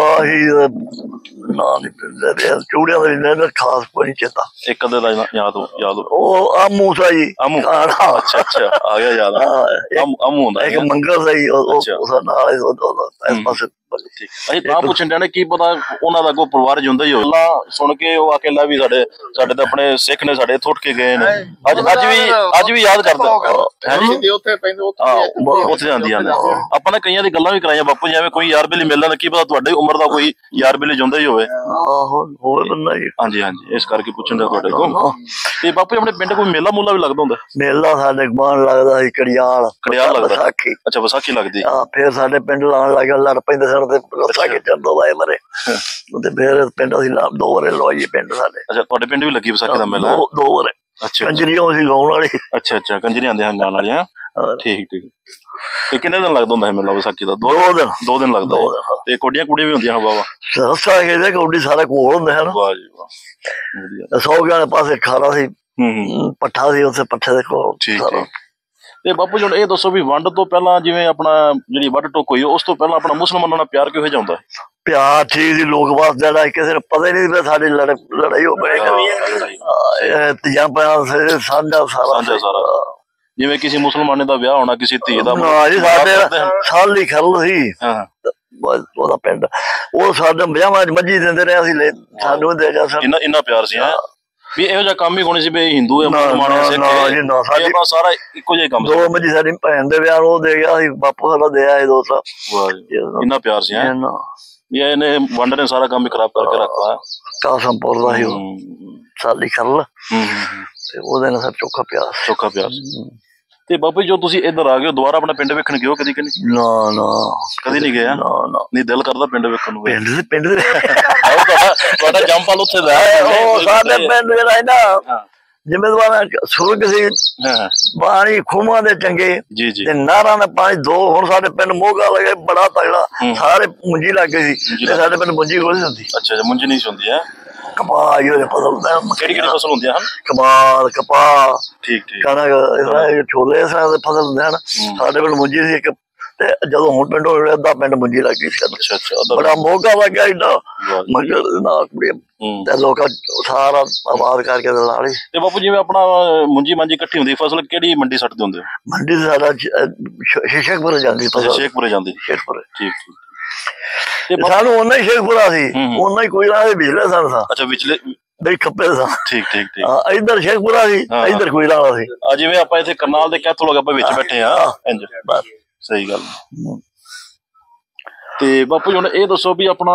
ਨਾਂ ਨਹੀਂ ਚੂੜਿਆਂ ਦਾ ਖਾਸ ਕੋਈ ਚੇਤਾ ਇੱਕ ਅੱਧੇ ਦਾ ਯਾਦ ਯਾਦ ਉਹ ਆਮੂ ਸਾ ਜੀ ਆਮੂ ਅੱਛਾ ਅੱਛਾ ਆ ਗਿਆ ਯਾਦ ਆਮੂ ਹੁੰਦਾ ਇੱਕ ਮੰਗਲ ਸਹੀ ਉਸ ਨਾਲ ਇਸ ਪਾਸੇ ਅਸੀਂ ਤਾਂ ਪੁੱਛਣ ਡਿਆ ਕੀ ਪਤਾ ਉਹਨਾਂ ਦਾ ਅੱਗੋਂ ਪਰਿਵਾਰ ਜਿਉਂਦਾ ਹੀ ਹੋਵੇ ਸੁਣ ਕੇ ਉਹ ਆਕੇ ਲਾ ਵੀ ਸਾਡੇ ਸਾਡੇ ਤਾਂ ਆਪਣੇ ਸਿੱਖ ਨੇ ਸਾਡੇ ਥੁੱਟ ਕੇ ਗਏ ਨੇ ਅੱਜ ਅੱਜ ਵੀ ਅੱਜ ਵੀ ਯਾਦ ਕਰਦੇ ਉੱਥੇ ਜਾਂਦੀਆਂ ਨੇ ਆਪਾਂ ਨੇ ਕਈਆਂ ਦੀ ਗੱਲਾਂ ਵੀ ਕਰਾਈਆਂ ਬਾਪੂ ਜਿਵੇਂ ਕੋਈ ਯਾਰ ਬੇਲੀ ਮਿਲਦਾ ਕੀ ਪਤਾ ਤੁਹਾਡੀ ਉਮਰ ਦਾ ਕੋਈ ਯਾਰ ਬੇਲੀ ਜਿਉਂਦਾ ਹੀ ਹੋਵੇ ਹਾਂਜੀ ਹਾਂਜੀ ਇਸ ਕਰਕੇ ਪੁੱਛਣ ਡਿਆ ਤੁਹਾਡੇ ਕੋਲ ਤੇ ਬਾਪੂ ਆਪਣੇ ਪਿੰਡ ਕੋਈ ਮੇਲਾ ਮੂਲਾ ਵੀ ਲੱਗਦਾ ਹੁੰਦਾ ਮੇਲਾ ਸਾਡੇ ਬਾਣ ਲੱਗਦਾ ਸੀ ਕੜਿਆਲ ਕੜਿਆਲ ਲੱਗਦਾ ਅੱਛਾ ਵਿਸਾਖੀ ਲੱਗਦੀ ਹਾਂ ਫਿਰ ਸਾਡੇ ਪਿੰਡ ਲਾਉਣ ਲੱਗ ਲੜ ਪੈਂਦੇ ਸਨ ਤੇ ਵਿਸਾਖੀ ਚੰਦੋ ਵਾਏ ਮਰੇ ਤੇ ਫਿਰ ਪਿੰਡ ਅਸੀਂ ਦੋ ਵਾਰੇ ਲੋਈਏ ਪਿੰਡ ਸਾਡੇ ਅੱਛਾ ਤੁਹਾਡੇ ਪਿੰਡ ਵੀ ਲੱਗੀ ਵਿਸਾਖੀ ਦਾ ਮੇਲਾ ਦੋ ਵਾਰੇ ਅੱਛਾ ਕੰਜਰੀਆਂ ਸੀ ਗਾਉਣ ਵਾਲੀ ਅੱਛਾ ਅੱਛਾ ਕੰਜਰੀਆਂ ਆਂਦੇ ਹਨ ਗਾਉਣ ਵਾਲੀਆਂ ਠੀਕ ਠੀਕ ਤੇ ਕਿੰਨੇ ਦਿਨ ਲੱਗਦਾ ਹੁੰਦਾ ਹੈ ਮੇਲਾ ਵਿਸਾਖੀ ਦਾ? ਦੋ ਦਿਨ ਦੋ ਦਿਨ ਲੱਗਦਾ ਤੇ ਕੋਡੀਆਂ ਕੁੜੀਆਂ ਵੀ ਹੁੰਦੀਆਂ ਬਾਬਾ? ਰਸਤਾ ਕਹਿੰਦੇ ਕੌਡੀ ਸਾਰਾ ਕੋਲ ਹੁੰਦੇ ਹਨ। ਵਾਹ ਜੀ ਵਾਹ। ਸੌ ਗਿਆਣੇ ਪਾਸੇ ਖਾਰਾ ਸੀ, ਪੱਠਾ ਸੀ ਉੱਥੇ ਪੱਠੇ ਦੇ ਕੋਲ। ਠੀਕ ਹੈ। ਤੇ ਬਾਪੂ ਜੀ ਹੁਣ ਇਹ ਦੱਸੋ ਵੀ ਵੰਡ ਤੋਂ ਪਹਿਲਾਂ ਜਿਵੇਂ ਆਪਣਾ ਜਿਹੜੀ ਵੱਢ ਟੁੱਕ ਹੋਈ ਉਸ ਤੋਂ ਪਹਿਲਾਂ ਆਪਣਾ ਮੁਸਲਮਾਨਾਂ ਨਾਲ ਪਿਆਰ ਕਿਹੋ ਜਿਹਾ ਹੁੰਦਾ? ਪਿਆਰ ਠੀਕ ਸੀ, ਲੋਕ ਵਾਸ ਜਿਹੜਾ ਕਿਸੇ ਨੂੰ ਪਤਾ ਹੀ ਨਹੀਂ ਸਾਡੀ ਲੜਾਈ ਹੋ ਬਣੇ ਤੀਆਂ ਪੈਣਾ ਸਾਂਝਾ ਸਾਰਾ ਸਾਰਾ। ਜਿਵੇਂ ਕਿਸੇ ਮੁਸਲਮਾਨੇ ਦਾ ਵਿਆਹ ਹੋਣਾ ਕਿਸੇ ਧੀ ਦਾ, ਸਾਡੇ ਸਾਲੀ ਖਰਲ ਸੀ ਉਹਦਾ ਪਿੰਡ, ਉਹ ਸਾਡੇ ਵਿਆਹਾਂ ਚ ਮੱਝੀ ਦਿੰਦੇ ਰਹੇ ਅਸੀਂ ਸਾਨੂੰ ਦੇ ਜਾ। ਇੰਨਾ ਇੰਨਾ ਪਿਆਰ ਸੀ ਵੀ ਇਹੋ ਜਿਹਾ ਕੰਮ ਹੀ ਕੋਣੀ ਸੀ ਵੀ ਹਿੰਦੂ ਹੈ ਮੁਸਲਮਾਨ ਹੈ ਸਿੱਖ ਹੈ ਸਾਰਾ ਇੱਕੋ ਜਿਹਾ ਕੰਮ। ਦੋ ਮੱਝੀ ਸਾਡੀ ਭੈਣ ਦੇ ਵਿਆਹ ਉਹ ਦੇ ਗਿਆ ਸੀ, ਬਾਪੂ ਸਾਡਾ ਦੇ ਆਏ ਦੋ ਸਾਲ। ਇੰਨਾ ਪਿਆਰ ਸੀ ਵੀ ਇਹਨੇ ਵੰਡ ਨੇ ਸਾਰਾ ਕੰਮ ਹੀ ਖਰਾਬ ਕਰਕੇ ਰੱਖਤਾ। ਕਾਸਮਪੁਰ ਦਾ ਸੀ ਉਹ ਸਾਲੀ ਖਰਲ ਤੇ ਉਹਦੇ ਨਾਲ ਸਭ ਚੋਖਾ ਪਿਆਰ ਚੋਖਾ ਪਿਆਰ। ਤੇ ਬਾਪੂ ਜੋ ਤੁਸੀਂ ਇੱਧਰ ਆ ਗਏ ਦੁਬਾਰਾ ਆਪਣਾ ਪਿੰਡ ਵੇਖਣ ਗਏ ਕਦੀ ਕਿ ਨਹੀਂ? ਨਾ ਨਾ ਕਦੀ ਨਹੀਂ ਗਿਆ? ਨਹੀਂ ਦਿਲ ਕਰਦਾ ਪਿੰਡ ਵੇਖਣ ਨੂੰ? ਪਿੰਡ ਦੇ ਪਿੰਡ ਦੇ ਤੁਹਾਡਾ ਜੰਮਪਲ ਉੱਥੇ ਦਾ ਉਹ ਸਾਡੇ ਪਿੰਡ ਜਿਹੜਾ ਹੈ ਨਾ ਜ਼ਿੰਮੇਵਾਰ ਸੁਰਗ ਸੀ, ਪਾਣੀ ਖੂਹਾਂ ਦੇ ਚੰਗੇ ਤੇ ਨਹਿਰਾਂ ਦਾ ਪਾਣੀ ਦੋ। ਹੁਣ ਸਾਡੇ ਪਿੰਡ ਮੋਗਾ ਲਗੇ ਬੜਾ ਤਗੜਾ, ਸਾਰੇ ਮੁੰਜੀ ਲੱਗ ਗਈ ਸੀ ਤੇ ਸਾਡੇ ਪਿੰਡ ਮੁੰਜੀ ਕੋਈ ਨਹੀਂ ਹੁੰਦੀ। ਅੱਛਾ ਮੁੰਜੀ ਨਹੀਂ ਹੁੰਦੀ ਹੈ। ਕਪਾਹ ਇਹੋ ਫਸਲ ਹੁੰਦਾ। ਕਿਹੜੀ ਕਿਹੜੀ ਫਸਲ ਹੁੰਦੀਆਂ ਹਨ? ਕਮਾਲ ਕਪਾਹ ਠੀਕ ਠੀਕ ਕਣਕ ਛੋਲੇ ਇਸ ਤਰ੍ਹਾਂ ਦੇ ਫਸਲ ਹੁੰਦੇ ਹਨ। ਸਾਡੇ ਪਿੰਡ ਮੁੰਜੀ ਸੀ ਇੱਕ, ਤੇ ਜਦੋਂ ਹੁਣ ਪਿੰਡ ਹੋਇਆ ਅੱਧਾ ਪਿੰਡ ਮੁੰਜੀ ਲੱਗ ਗਈ ਸੀ। ਬੜਾ ਮੋਗਾ ਲੱਗਾ ਏਡਾ ਮਗਰ ਨਾ ਕੁੜੀ ਤੇ ਲੋਕਾਂ ਸਾਰਾ ਆਬਾਦ ਕਰਕੇ ਲਾ ਲਈ। ਤੇ ਬਾਪੂ ਜਿਵੇਂ ਆਪਣਾ ਮੁੰਜੀ ਮਾਂਜੀ ਇਕੱਠੀ ਹੁੰਦੀ ਫਸਲ ਕਿਹੜੀ ਮੰਡੀ ਸੱਟਦੇ ਹੁੰਦੇ? ਮੰਡੀ ਸਾਡਾ ਸ਼ੇਖਪੁਰੇ ਜਾਂਦੀ ਫਸਲ। ਸ਼ੇਖਪੁਰੇ ਜਾਂਦੀ? ਸ਼ੇਖਪੁਰੇ। ਠੀਕ ਠੀਕ। ਸਾਨੂੰ ਉਹਨਾਂ ਹੀ ਸ਼ੇਖਪੁਰਾ ਸੀ, ਉਹਨਾਂ ਹੀ ਕੋਈ ਨਾ ਵਿਚਲੇ ਸਨ ਸਾ। ਅੱਛਾ ਵਿਚਲੇ ਬਈ ਖੱਪੇ ਸਾ। ਠੀਕ ਠੀਕ ਠੀਕ। ਹਾਂ ਇੱਧਰ ਸ਼ੇਖਪੁਰਾ ਸੀ, ਇੱਧਰ ਕੋਈ ਲਾਣਾ ਸੀ। ਆ ਜਿਵੇਂ ਆਪਾਂ ਇੱਥੇ ਕਰਨਾਲ ਦੇ ਕਹਿਥੋਂ ਲੋਕ ਆਪਾਂ ਵਿੱਚ ਬੈਠੇ ਆ ਇੰਜ। ਸਹੀ ਗੱਲ। ਤੇ ਬਾਪੂ ਜੀ ਹੁਣ ਇਹ ਦੱਸੋ ਵੀ ਆਪਣਾ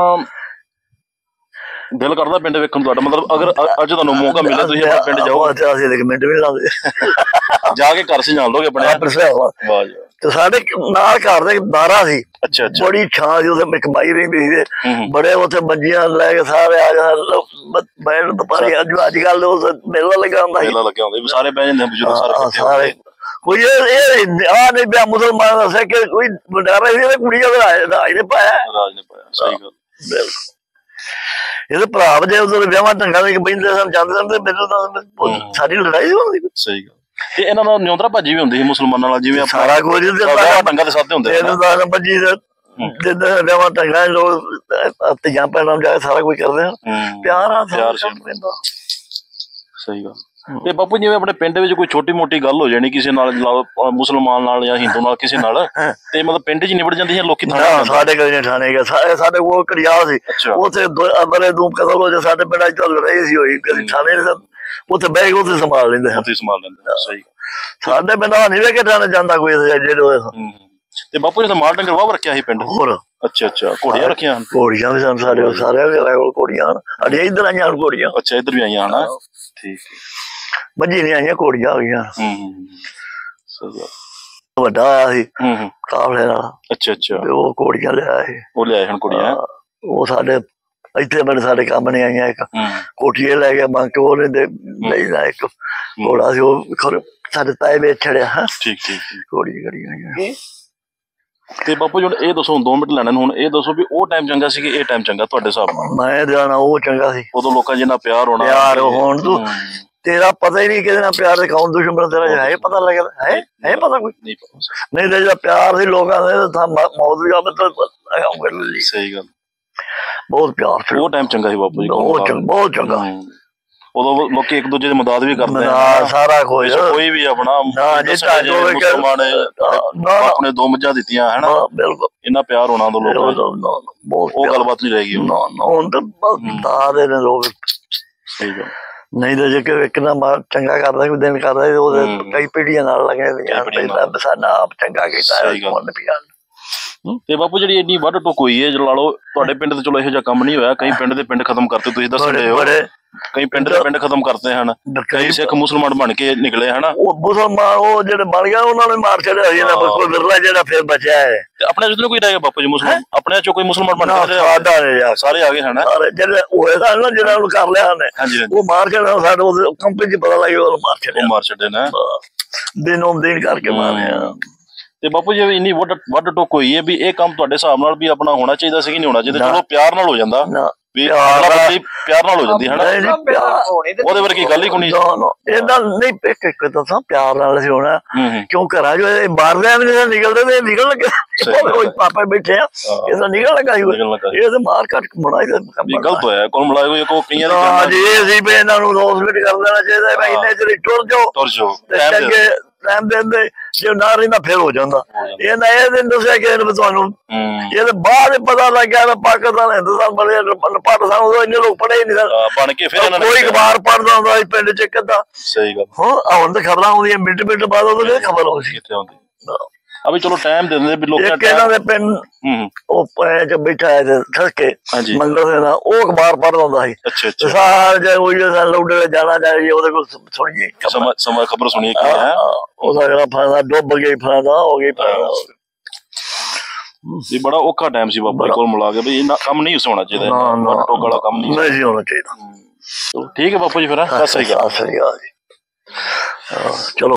ਦਿਲ ਕਰਦਾ ਪਿੰਡ ਵੇਖਣ ਤੁਹਾਡਾ? ਮਤਲਬ ਅਗਰ ਅੱਜ ਤੁਹਾਨੂੰ ਮੌਕਾ ਮਿਲੇ ਤੁਸੀਂ ਆਪਣੇ ਪਿੰਡ ਜਾਓ? ਅਸੀਂ ਇੱਕ ਮਿੰਟ ਵੀ ਲਾਉਂਦੇ ਜਾ ਕੇ ਘਰ ਸੰਭਾਲ ਲੋਗੇ ਆਪਣੇ? ਵਾਹ ਜੀ। ਤੇ ਸਾਡੇ ਨਾਲ ਘਰ ਦੇ ਦਾਰਾ ਸੀ। ਅੱਛਾ ਅੱਛਾ। ਬੜੀ ਛਾਂ ਸੀ ਉੱਥੇ ਕਮਾਈ ਰਹਿੰਦੀ ਸੀ, ਬੜੇ ਉੱਥੇ ਮੰਜੀਆਂ ਲੈ ਕੇ ਸਾਰੇ ਆ ਜਾ ਬੈਠ ਦੁਪਹਿਰੀ। ਅੱਜ ਅੱਜ ਕੱਲ ਮੇਲਾ ਲੱਗਾ ਹੁੰਦਾ ਸੀ, ਮੇਲਾ ਲੱਗਿਆ ਹੁੰਦਾ ਸਾਰੇ ਬਹਿ ਜਾਂਦੇ ਬਜ਼ੁਰਗ ਸਾਰੇ। ਕੋਈ ਇਹ ਆ ਨਹੀਂ ਪਿਆ ਮੁਸਲਮਾਨ ਦਾ ਸਿੱਖ ਕੋਈ ਵਡਾਰਾ ਸੀ, ਕੁੜੀਆਂ ਦਾ ਰਾਜ ਨੇ ਪਾਇਆ। ਰਾਜ ਨੇ ਪਾਇਆ, ਸਹੀ ਗੱਲ। ਬਿਲਕੁਲ। ਇਹਦੇ ਭਰਾ ਵਜੇ ਉਧਰ ਵਿਆਹਾਂ ਢੰਗਾਂ ਦੇ ਬਹਿੰਦੇ ਸਨ, ਜਾਂਦੇ ਸਨ ਤੇ ਮੈਨੂੰ ਤਾਂ ਸਾਰੀ ਲੜਾਈ ਹੁੰਦੀ। ਸਹੀ ਗੱਲ। ਤੇ ਇਹਨਾਂ ਨਾਲ ਨਿਉਂਦਰਾ ਭਾਜੀ ਵੀ ਹੁੰਦੀ ਸੀ ਮੁਸਲਮਾਨਾਂ ਨਾਲ, ਜਿਵੇਂ ਸਾਰਾ ਕੁਝ ਢੰਗਾਂ ਦੇ ਸਾਧੇ ਹੁੰਦੇ ਭੱਜੀ ਵਿਆਹਾਂ ਢੰਗਾਂ ਲੋਕ ਤੀਆਂ ਪੈਣਾ ਜਾ ਕੇ ਸਾਰਾ ਕੁਝ ਕਰਦੇ ਹਨ। ਪਿਆਰ ਆ ਪਿਆਰ ਸਹੀ ਗੱਲ। ਤੇ ਬਾਪੂ ਜਿਵੇਂ ਆਪਣੇ ਪਿੰਡ ਵਿੱਚ ਕੋਈ ਛੋਟੀ ਮੋਟੀ ਗੱਲ ਹੋ ਜਾਣੀ ਕਿਸੇ ਨਾਲ, ਮੁਸਲਮਾਨ ਨਾਲ ਜਾਂ ਹਿੰਦੂ ਨਾਲ ਕਿਸੇ ਨਾਲ, ਤੇ ਮਤਲਬ ਪਿੰਡ ਚ ਨਿਬੜ ਜਾਂਦੀ ਹੈ ਲੋਕੀ? ਸਾਡੇ ਕਦੇ ਥਾਣੇ ਗਏ, ਸਾਡੇ ਕੋਲ ਕਰਿਆ ਸੀ ਉੱਥੇ ਬਰੇ ਦੂਮ ਕਤਲ ਹੋ ਜਾ। ਸਾਡੇ ਪਿੰਡ ਚ ਤਾਂ ਲੜਾਈ ਸੀ ਹੋਈ, ਕਦੀ ਥਾਣੇ ਉੱਥੇ ਬਹਿ ਕੇ ਉੱਥੇ ਸੰਭਾਲ ਲੈਂਦੇ ਹਨ। ਸੰਭਾਲ ਲੈਂਦੇ। ਸਹੀ। ਸਾਡੇ ਪਿੰਡ ਨਹੀਂ ਵੇਖੇ ਥਾਣੇ ਜਾਂਦਾ ਕੋਈ ਜਿਹੜੇ। ਤੇ ਬਾਪੂ ਜੀ ਤਾਂ ਮਾਲ ਡੰਗਰ ਵਾਹ ਰੱਖਿਆ ਸੀ ਪਿੰਡ? ਹੋਰ। ਅੱਛਾ ਅੱਛਾ। ਘੋੜੀਆਂ ਰੱਖੀਆਂ ਹਨ? ਘੋੜੀਆਂ ਵੀ ਸਨ ਸਾਡੇ ਸਾਰਿਆਂ ਕੋਲ ਘੋੜੀਆਂ ਹਨ। ਸਾਡੀਆਂ ਇੱਧਰ ਆਈਆਂ ਹਨ ਘੋੜੀਆਂ। ਅੱਛਾ ਇੱਧਰ ਵੀ ਆਈਆਂ ਹਨ। ਠੀਕ। ਮੱਝੀ ਨਹੀਂ ਆਈਆਂ, ਘੋੜੀਆਂ ਆ ਗਈਆਂ। ਵੱਡਾ ਆਇਆ ਸੀ ਕਾਫਲੇ ਨਾਲ। ਅੱਛਾ ਅੱਛਾ। ਉਹ ਘੋੜੀਆਂ ਲਿਆਇਆ ਸੀ। ਉਹ ਲਿਆਏ ਹੁਣ ਘੋੜੀਆਂ? ਉਹ ਸਾਡੇ ਇੱਥੇ ਬੜੇ ਸਾਡੇ ਕੰਮ ਨਹੀਂ ਆਈਆਂ। ਇੱਕ ਕੋਠੀਏ ਲੈ ਕੇ ਮੰਗ ਕੇ ਉਹਨੇ ਦੇ ਨਹੀਂ ਨਾ ਇੱਕ ਘੋੜਾ ਸੀ, ਉਹ ਸਾਡੇ ਤਾਏ ਵੇਚ ਛੜਿਆ। ਠੀਕ ਠੀਕ। ਘੋੜੀ ਕਰੀ। ਤੇ ਬਾਪੂ ਜੀ ਹੁਣ ਇਹ ਦੱਸੋ, ਦੋ ਮਿੰਟ ਲੈਣੇ ਹੁਣ ਇਹ ਦੱਸੋ ਵੀ ਉਹ ਟਾਈਮ ਚੰਗਾ ਸੀ ਕਿ ਇਹ ਟਾਈਮ ਚੰਗਾ ਤੁਹਾਡੇ ਹਿਸਾਬ ਨਾਲ? ਮੈਂ ਜਾਣਾ ਉਹ ਚੰਗਾ ਸੀ। ਉਦੋਂ ਲੋਕਾਂ ਜਿੰਨਾ ਪਿਆਰ ਹੋਣਾ। ਪਿਆਰ ਹੋਣ ਤੂੰ ਤੇਰਾ ਪਤਾ ਹੀ ਨਹੀਂ ਕਿਹਦੇ ਨਾਲ ਪਿਆਰ ਦੇ ਕੌਣ ਦੁਸ਼ਮਣ ਤੇਰਾ ਹੈ ਪਤਾ ਲੱਗਦਾ ਹੈ ਹੈ ਪਤਾ ਕੋਈ ਨਹੀਂ। ਨਹੀਂ ਤੇ ਜਿਹੜਾ ਪਿਆਰ ਸੀ ਲੋਕਾਂ ਦੇ ਮੌਤ ਵੀ ਆ। ਸਹੀ ਗੱਲ। ਬਹੁਤ ਪਿਆਰ ਸੀ। ਉਹ ਟਾਈਮ ਚੰਗਾ ਸੀ ਬਾਪੂ ਜੀ। ਬਹੁਤ ਚੰਗਾ ਬਹੁਤ ਚੰਗਾ। ਉਦੋਂ ਲੋਕੀ ਇੱਕ ਦੂਜੇ ਦੀ ਮਦਦ ਵੀ ਕਰਦੇ ਸਾਰਾ ਕੁਝ। ਕੋਈ ਵੀ ਆਪਣਾ ਆਪਣੇ ਦੋ ਮੱਝਾਂ ਦਿੱਤੀਆਂ ਹਨਾ। ਬਿਲਕੁਲ। ਇੰਨਾ ਪਿਆਰ ਹੋਣਾ ਉਦੋਂ ਲੋਕਾਂ ਦਾ, ਉਹ ਗੱਲਬਾਤ ਨਹੀਂ ਰਹੇਗੀ ਹੁਣ ਤਾਂ ਦੇ ਨੇ ਲੋਕ। ਸਹੀ ਗੱਲ। ਨਹੀਂ ਤਾਂ ਜੇ ਇੱਕ ਨਾ ਚੰਗਾ ਕਰਦਾ ਕੋਈ ਦਿਨ ਕਰਦਾ ਉਹਦੇ ਕਈ ਪੀੜ੍ਹੀਆਂ ਨਾਲ ਲੱਗੇ ਸਾਡਾ ਆਪ ਚੰਗਾ ਕੀਤਾ। ਤੇ ਬਾਪੂ ਜਿਹੜੀ ਇੰਨੀ ਵੱਢ ਟੁੱਕ ਹੋਈ ਹੈ ਲਾ ਲਓ ਤੁਹਾਡੇ ਪਿੰਡ ਤੇ, ਚਲੋ ਇਹੋ ਜਿਹਾ ਕੰਮ ਨਹੀਂ ਹੋਇਆ, ਕਈ ਪਿੰਡ ਦੇ ਪਿੰਡ ਖਤਮ ਕਰਤੇ ਤੁਸੀਂ ਦੱਸ ਰਹੇ ਹੋ, ਕਈ ਪਿੰਡ ਦੇ ਪਿੰਡ ਖਤਮ ਕਰਤੇ ਹਨ, ਕਈ ਸਿੱਖ ਮੁਸਲਮਾਨ ਬਣ ਕੇ ਨਿਕਲੇ ਹਨਾ। ਉਹ ਮੁਸਲਮਾਨ ਉਹ ਜਿਹੜੇ ਬਣ ਗਿਆ ਉਹਨਾਂ ਨੇ ਮਾਰ ਛੱਡਿਆ ਸੀ, ਕੋਈ ਵਿਰਲਾ ਜਿਹੜਾ ਫਿਰ ਬਚਿਆ ਹੈ। ਆਪਣੇ ਚੋਂ ਕੋਈ ਰਹਿ ਗਿਆ ਬਾਪੂ ਜੀ ਮੁਸਲਮਾਨ? ਆਪਣੇ ਚੋਂ ਕੋਈ ਮੁਸਲਮਾਨ ਬਣ ਕੇ ਸਾਰੇ ਆ ਗਏ ਹਨ? ਜਿਹੜੇ ਹੋਏ ਸਨ ਨਾ ਜਿਹਨਾਂ ਨੂੰ ਕਰ ਲਿਆ ਨੇ ਉਹ ਮਾਰ ਛੱਡਿਆ। ਸਾਡੇ ਉਹ ਕੰਪਨੀ ਚ ਪਤਾ ਲੱਗਿਆ ਉਹ ਮਾਰ ਛੱਡਿਆ। ਮਾਰ ਛੱਡੇ ਨੇ ਦਿਨੋਂ ਦਿਨ ਕਰਕੇ ਮਾਰਿਆ। ਤੇ ਬਾਪੂ ਜੀ ਇੰਨੀ ਵੱਡ ਵੱਡ ਟੁੱਕ ਹੋਈ ਹੈ ਵੀ ਇਹ ਕੰਮ ਤੁਹਾਡੇ ਹਿਸਾਬ ਨਾਲ ਵੀ ਆਪਣਾ ਹੋਣਾ ਚਾਹੀਦਾ ਸੀ ਕਿ ਨਹੀਂ ਹੋਣਾ ਚਾਹੀਦਾ? ਚਲੋ ਪਿਆਰ ਨਾਲ ਹੋ ਜਾਂਦਾ ਵੀ ਪਿਆਰ ਨਾਲ ਹੋ ਜਾਂਦੀ ਹੈ ਨਾ, ਉਹਦੇ ਵਰਗੀ ਗੱਲ ਹੀ ਕੋਈ ਨਹੀਂ। ਇਹਦਾ ਨਹੀਂ ਇੱਕ ਇੱਕ ਦੱਸਾਂ ਪਿਆਰ ਨਾਲ ਸੀ ਹੋਣਾ, ਕਿਉਂ ਘਰਾਂ ਜੋ ਬਾਹਰਲਿਆਂ ਵੀ ਨਿਕਲਦੇ ਤੇ ਨਿਕਲ ਲੱਗੇ ਪਾਪਾ ਬੈਠੇ ਆ ਇਹ ਤਾਂ ਨਿਕਲ ਲੱਗਾ ਇਹ ਤਾਂ ਮਾਰ ਕੱਟ ਬਣਾ ਗਲਤ ਹੋਇਆ ਕੋਲ ਮਿਲਾਇਆ ਕੋ ਕਈਆਂ ਦੀ ਇਹ ਸੀ ਵੀ ਇਹਨਾਂ ਨੂੰ ਹੌਸਪੀਟਲ ਕਰ ਦੇਣਾ ਚਾਹੀਦਾ ਭਾਈ ਇੰਨੇ ਚਿਰ ਟੁਰ ਜਾਓ ਟੁਰ ਜਾਓ ਚੰਗੇ ਟਾਈਮ ਦਿੰਦੇ ਜੇ ਨਾ ਰਹਿੰਦਾ ਫਿਰ ਹੋ ਜਾਂਦਾ। ਇਹ ਨਾ ਇਹ ਦਿਨ ਦੱਸਿਆ ਕਿ ਤੁਹਾਨੂੰ ਇਹ ਬਾਅਦ ਪਤਾ ਲੱਗਿਆ ਪਾਕਿਸਤਾਨ ਹਿੰਦੁਸਤਾਨ ਬੜੇ ਪਾਕਿਸਤਾਨ ਉਦੋਂ ਇੰਨੇ ਲੋਕ ਪੜ੍ਹੇ ਨਹੀਂ ਸਨ ਬਣ ਕੇ ਫਿਰ ਕੋਈ ਅਖਬਾਰ ਪੜ੍ਹਦਾ ਹੁੰਦਾ ਸੀ ਪਿੰਡ ਚ ਕਿੱਦਾਂ। ਸਹੀ ਗੱਲ ਹੁਣ ਤਾਂ ਖਬਰਾਂ ਆਉਂਦੀਆਂ ਮਿੰਟ ਮਿੰਟ ਬਾਅਦ ਉਹਦੇ ਖਬਰ ਆਉਂਦੀ ਕਿੱਥੇ ਆਉਂਦੀ ਆ ਵੀ ਚਲੋ ਟਾਈਮ ਦੇ ਦਿੰਦੇ ਵੀ ਲੋਕਾਂ ਇਹਨਾਂ ਦੇ ਪਿੰਡ ਉਹ ਚ ਬੈਠਾ ਹੈ ਠਸਕੇ ਮੰਗਲ ਦੇ ਨਾਲ ਉਹ ਅਖਬਾਰ ਪੜ੍ਹਦਾ ਹੁੰਦਾ ਸੀ। ਅੱਛਾ ਅੱਛਾ ਸਾਰੇ ਉਹੀ ਲੋਡੇ ਜਾਣਾ ਜਾਈਏ ਉਹਦੇ ਕੋਲ ਸੁਣੀਏ ਸਮਾਂ ਖਬਰ ਸੁਣੀਏ ਕੀ ਹੈ ਉਹਦਾ ਜਿਹੜਾ ਫਾਇਦਾ ਡੁੱਬ ਗਈ ਫਾਇਦਾ ਹੋ ਗਈ ਫਾਇਦਾ ਜੀ। ਬੜਾ ਔਖਾ ਟਾਈਮ ਸੀ ਬਾਬਾ ਕੋਲ ਮਿਲਾ ਕੇ ਬਈ ਇਹ ਕੰਮ ਨਹੀਂ ਹੋਣਾ ਚਾਹੀਦਾ, ਟੋਕ ਵਾਲਾ ਕੰਮ ਨਹੀਂ ਨਹੀਂ ਹੋਣਾ ਚਾਹੀਦਾ। ਠੀਕ ਹੈ ਬਾਪੂ ਜੀ ਫਿਰ ਸਤਿ ਸ੍ਰੀ ਅਕਾਲ। ਸਤਿ ਸ੍ਰੀ ਅਕਾਲ ਜੀ। ਚਲੋ।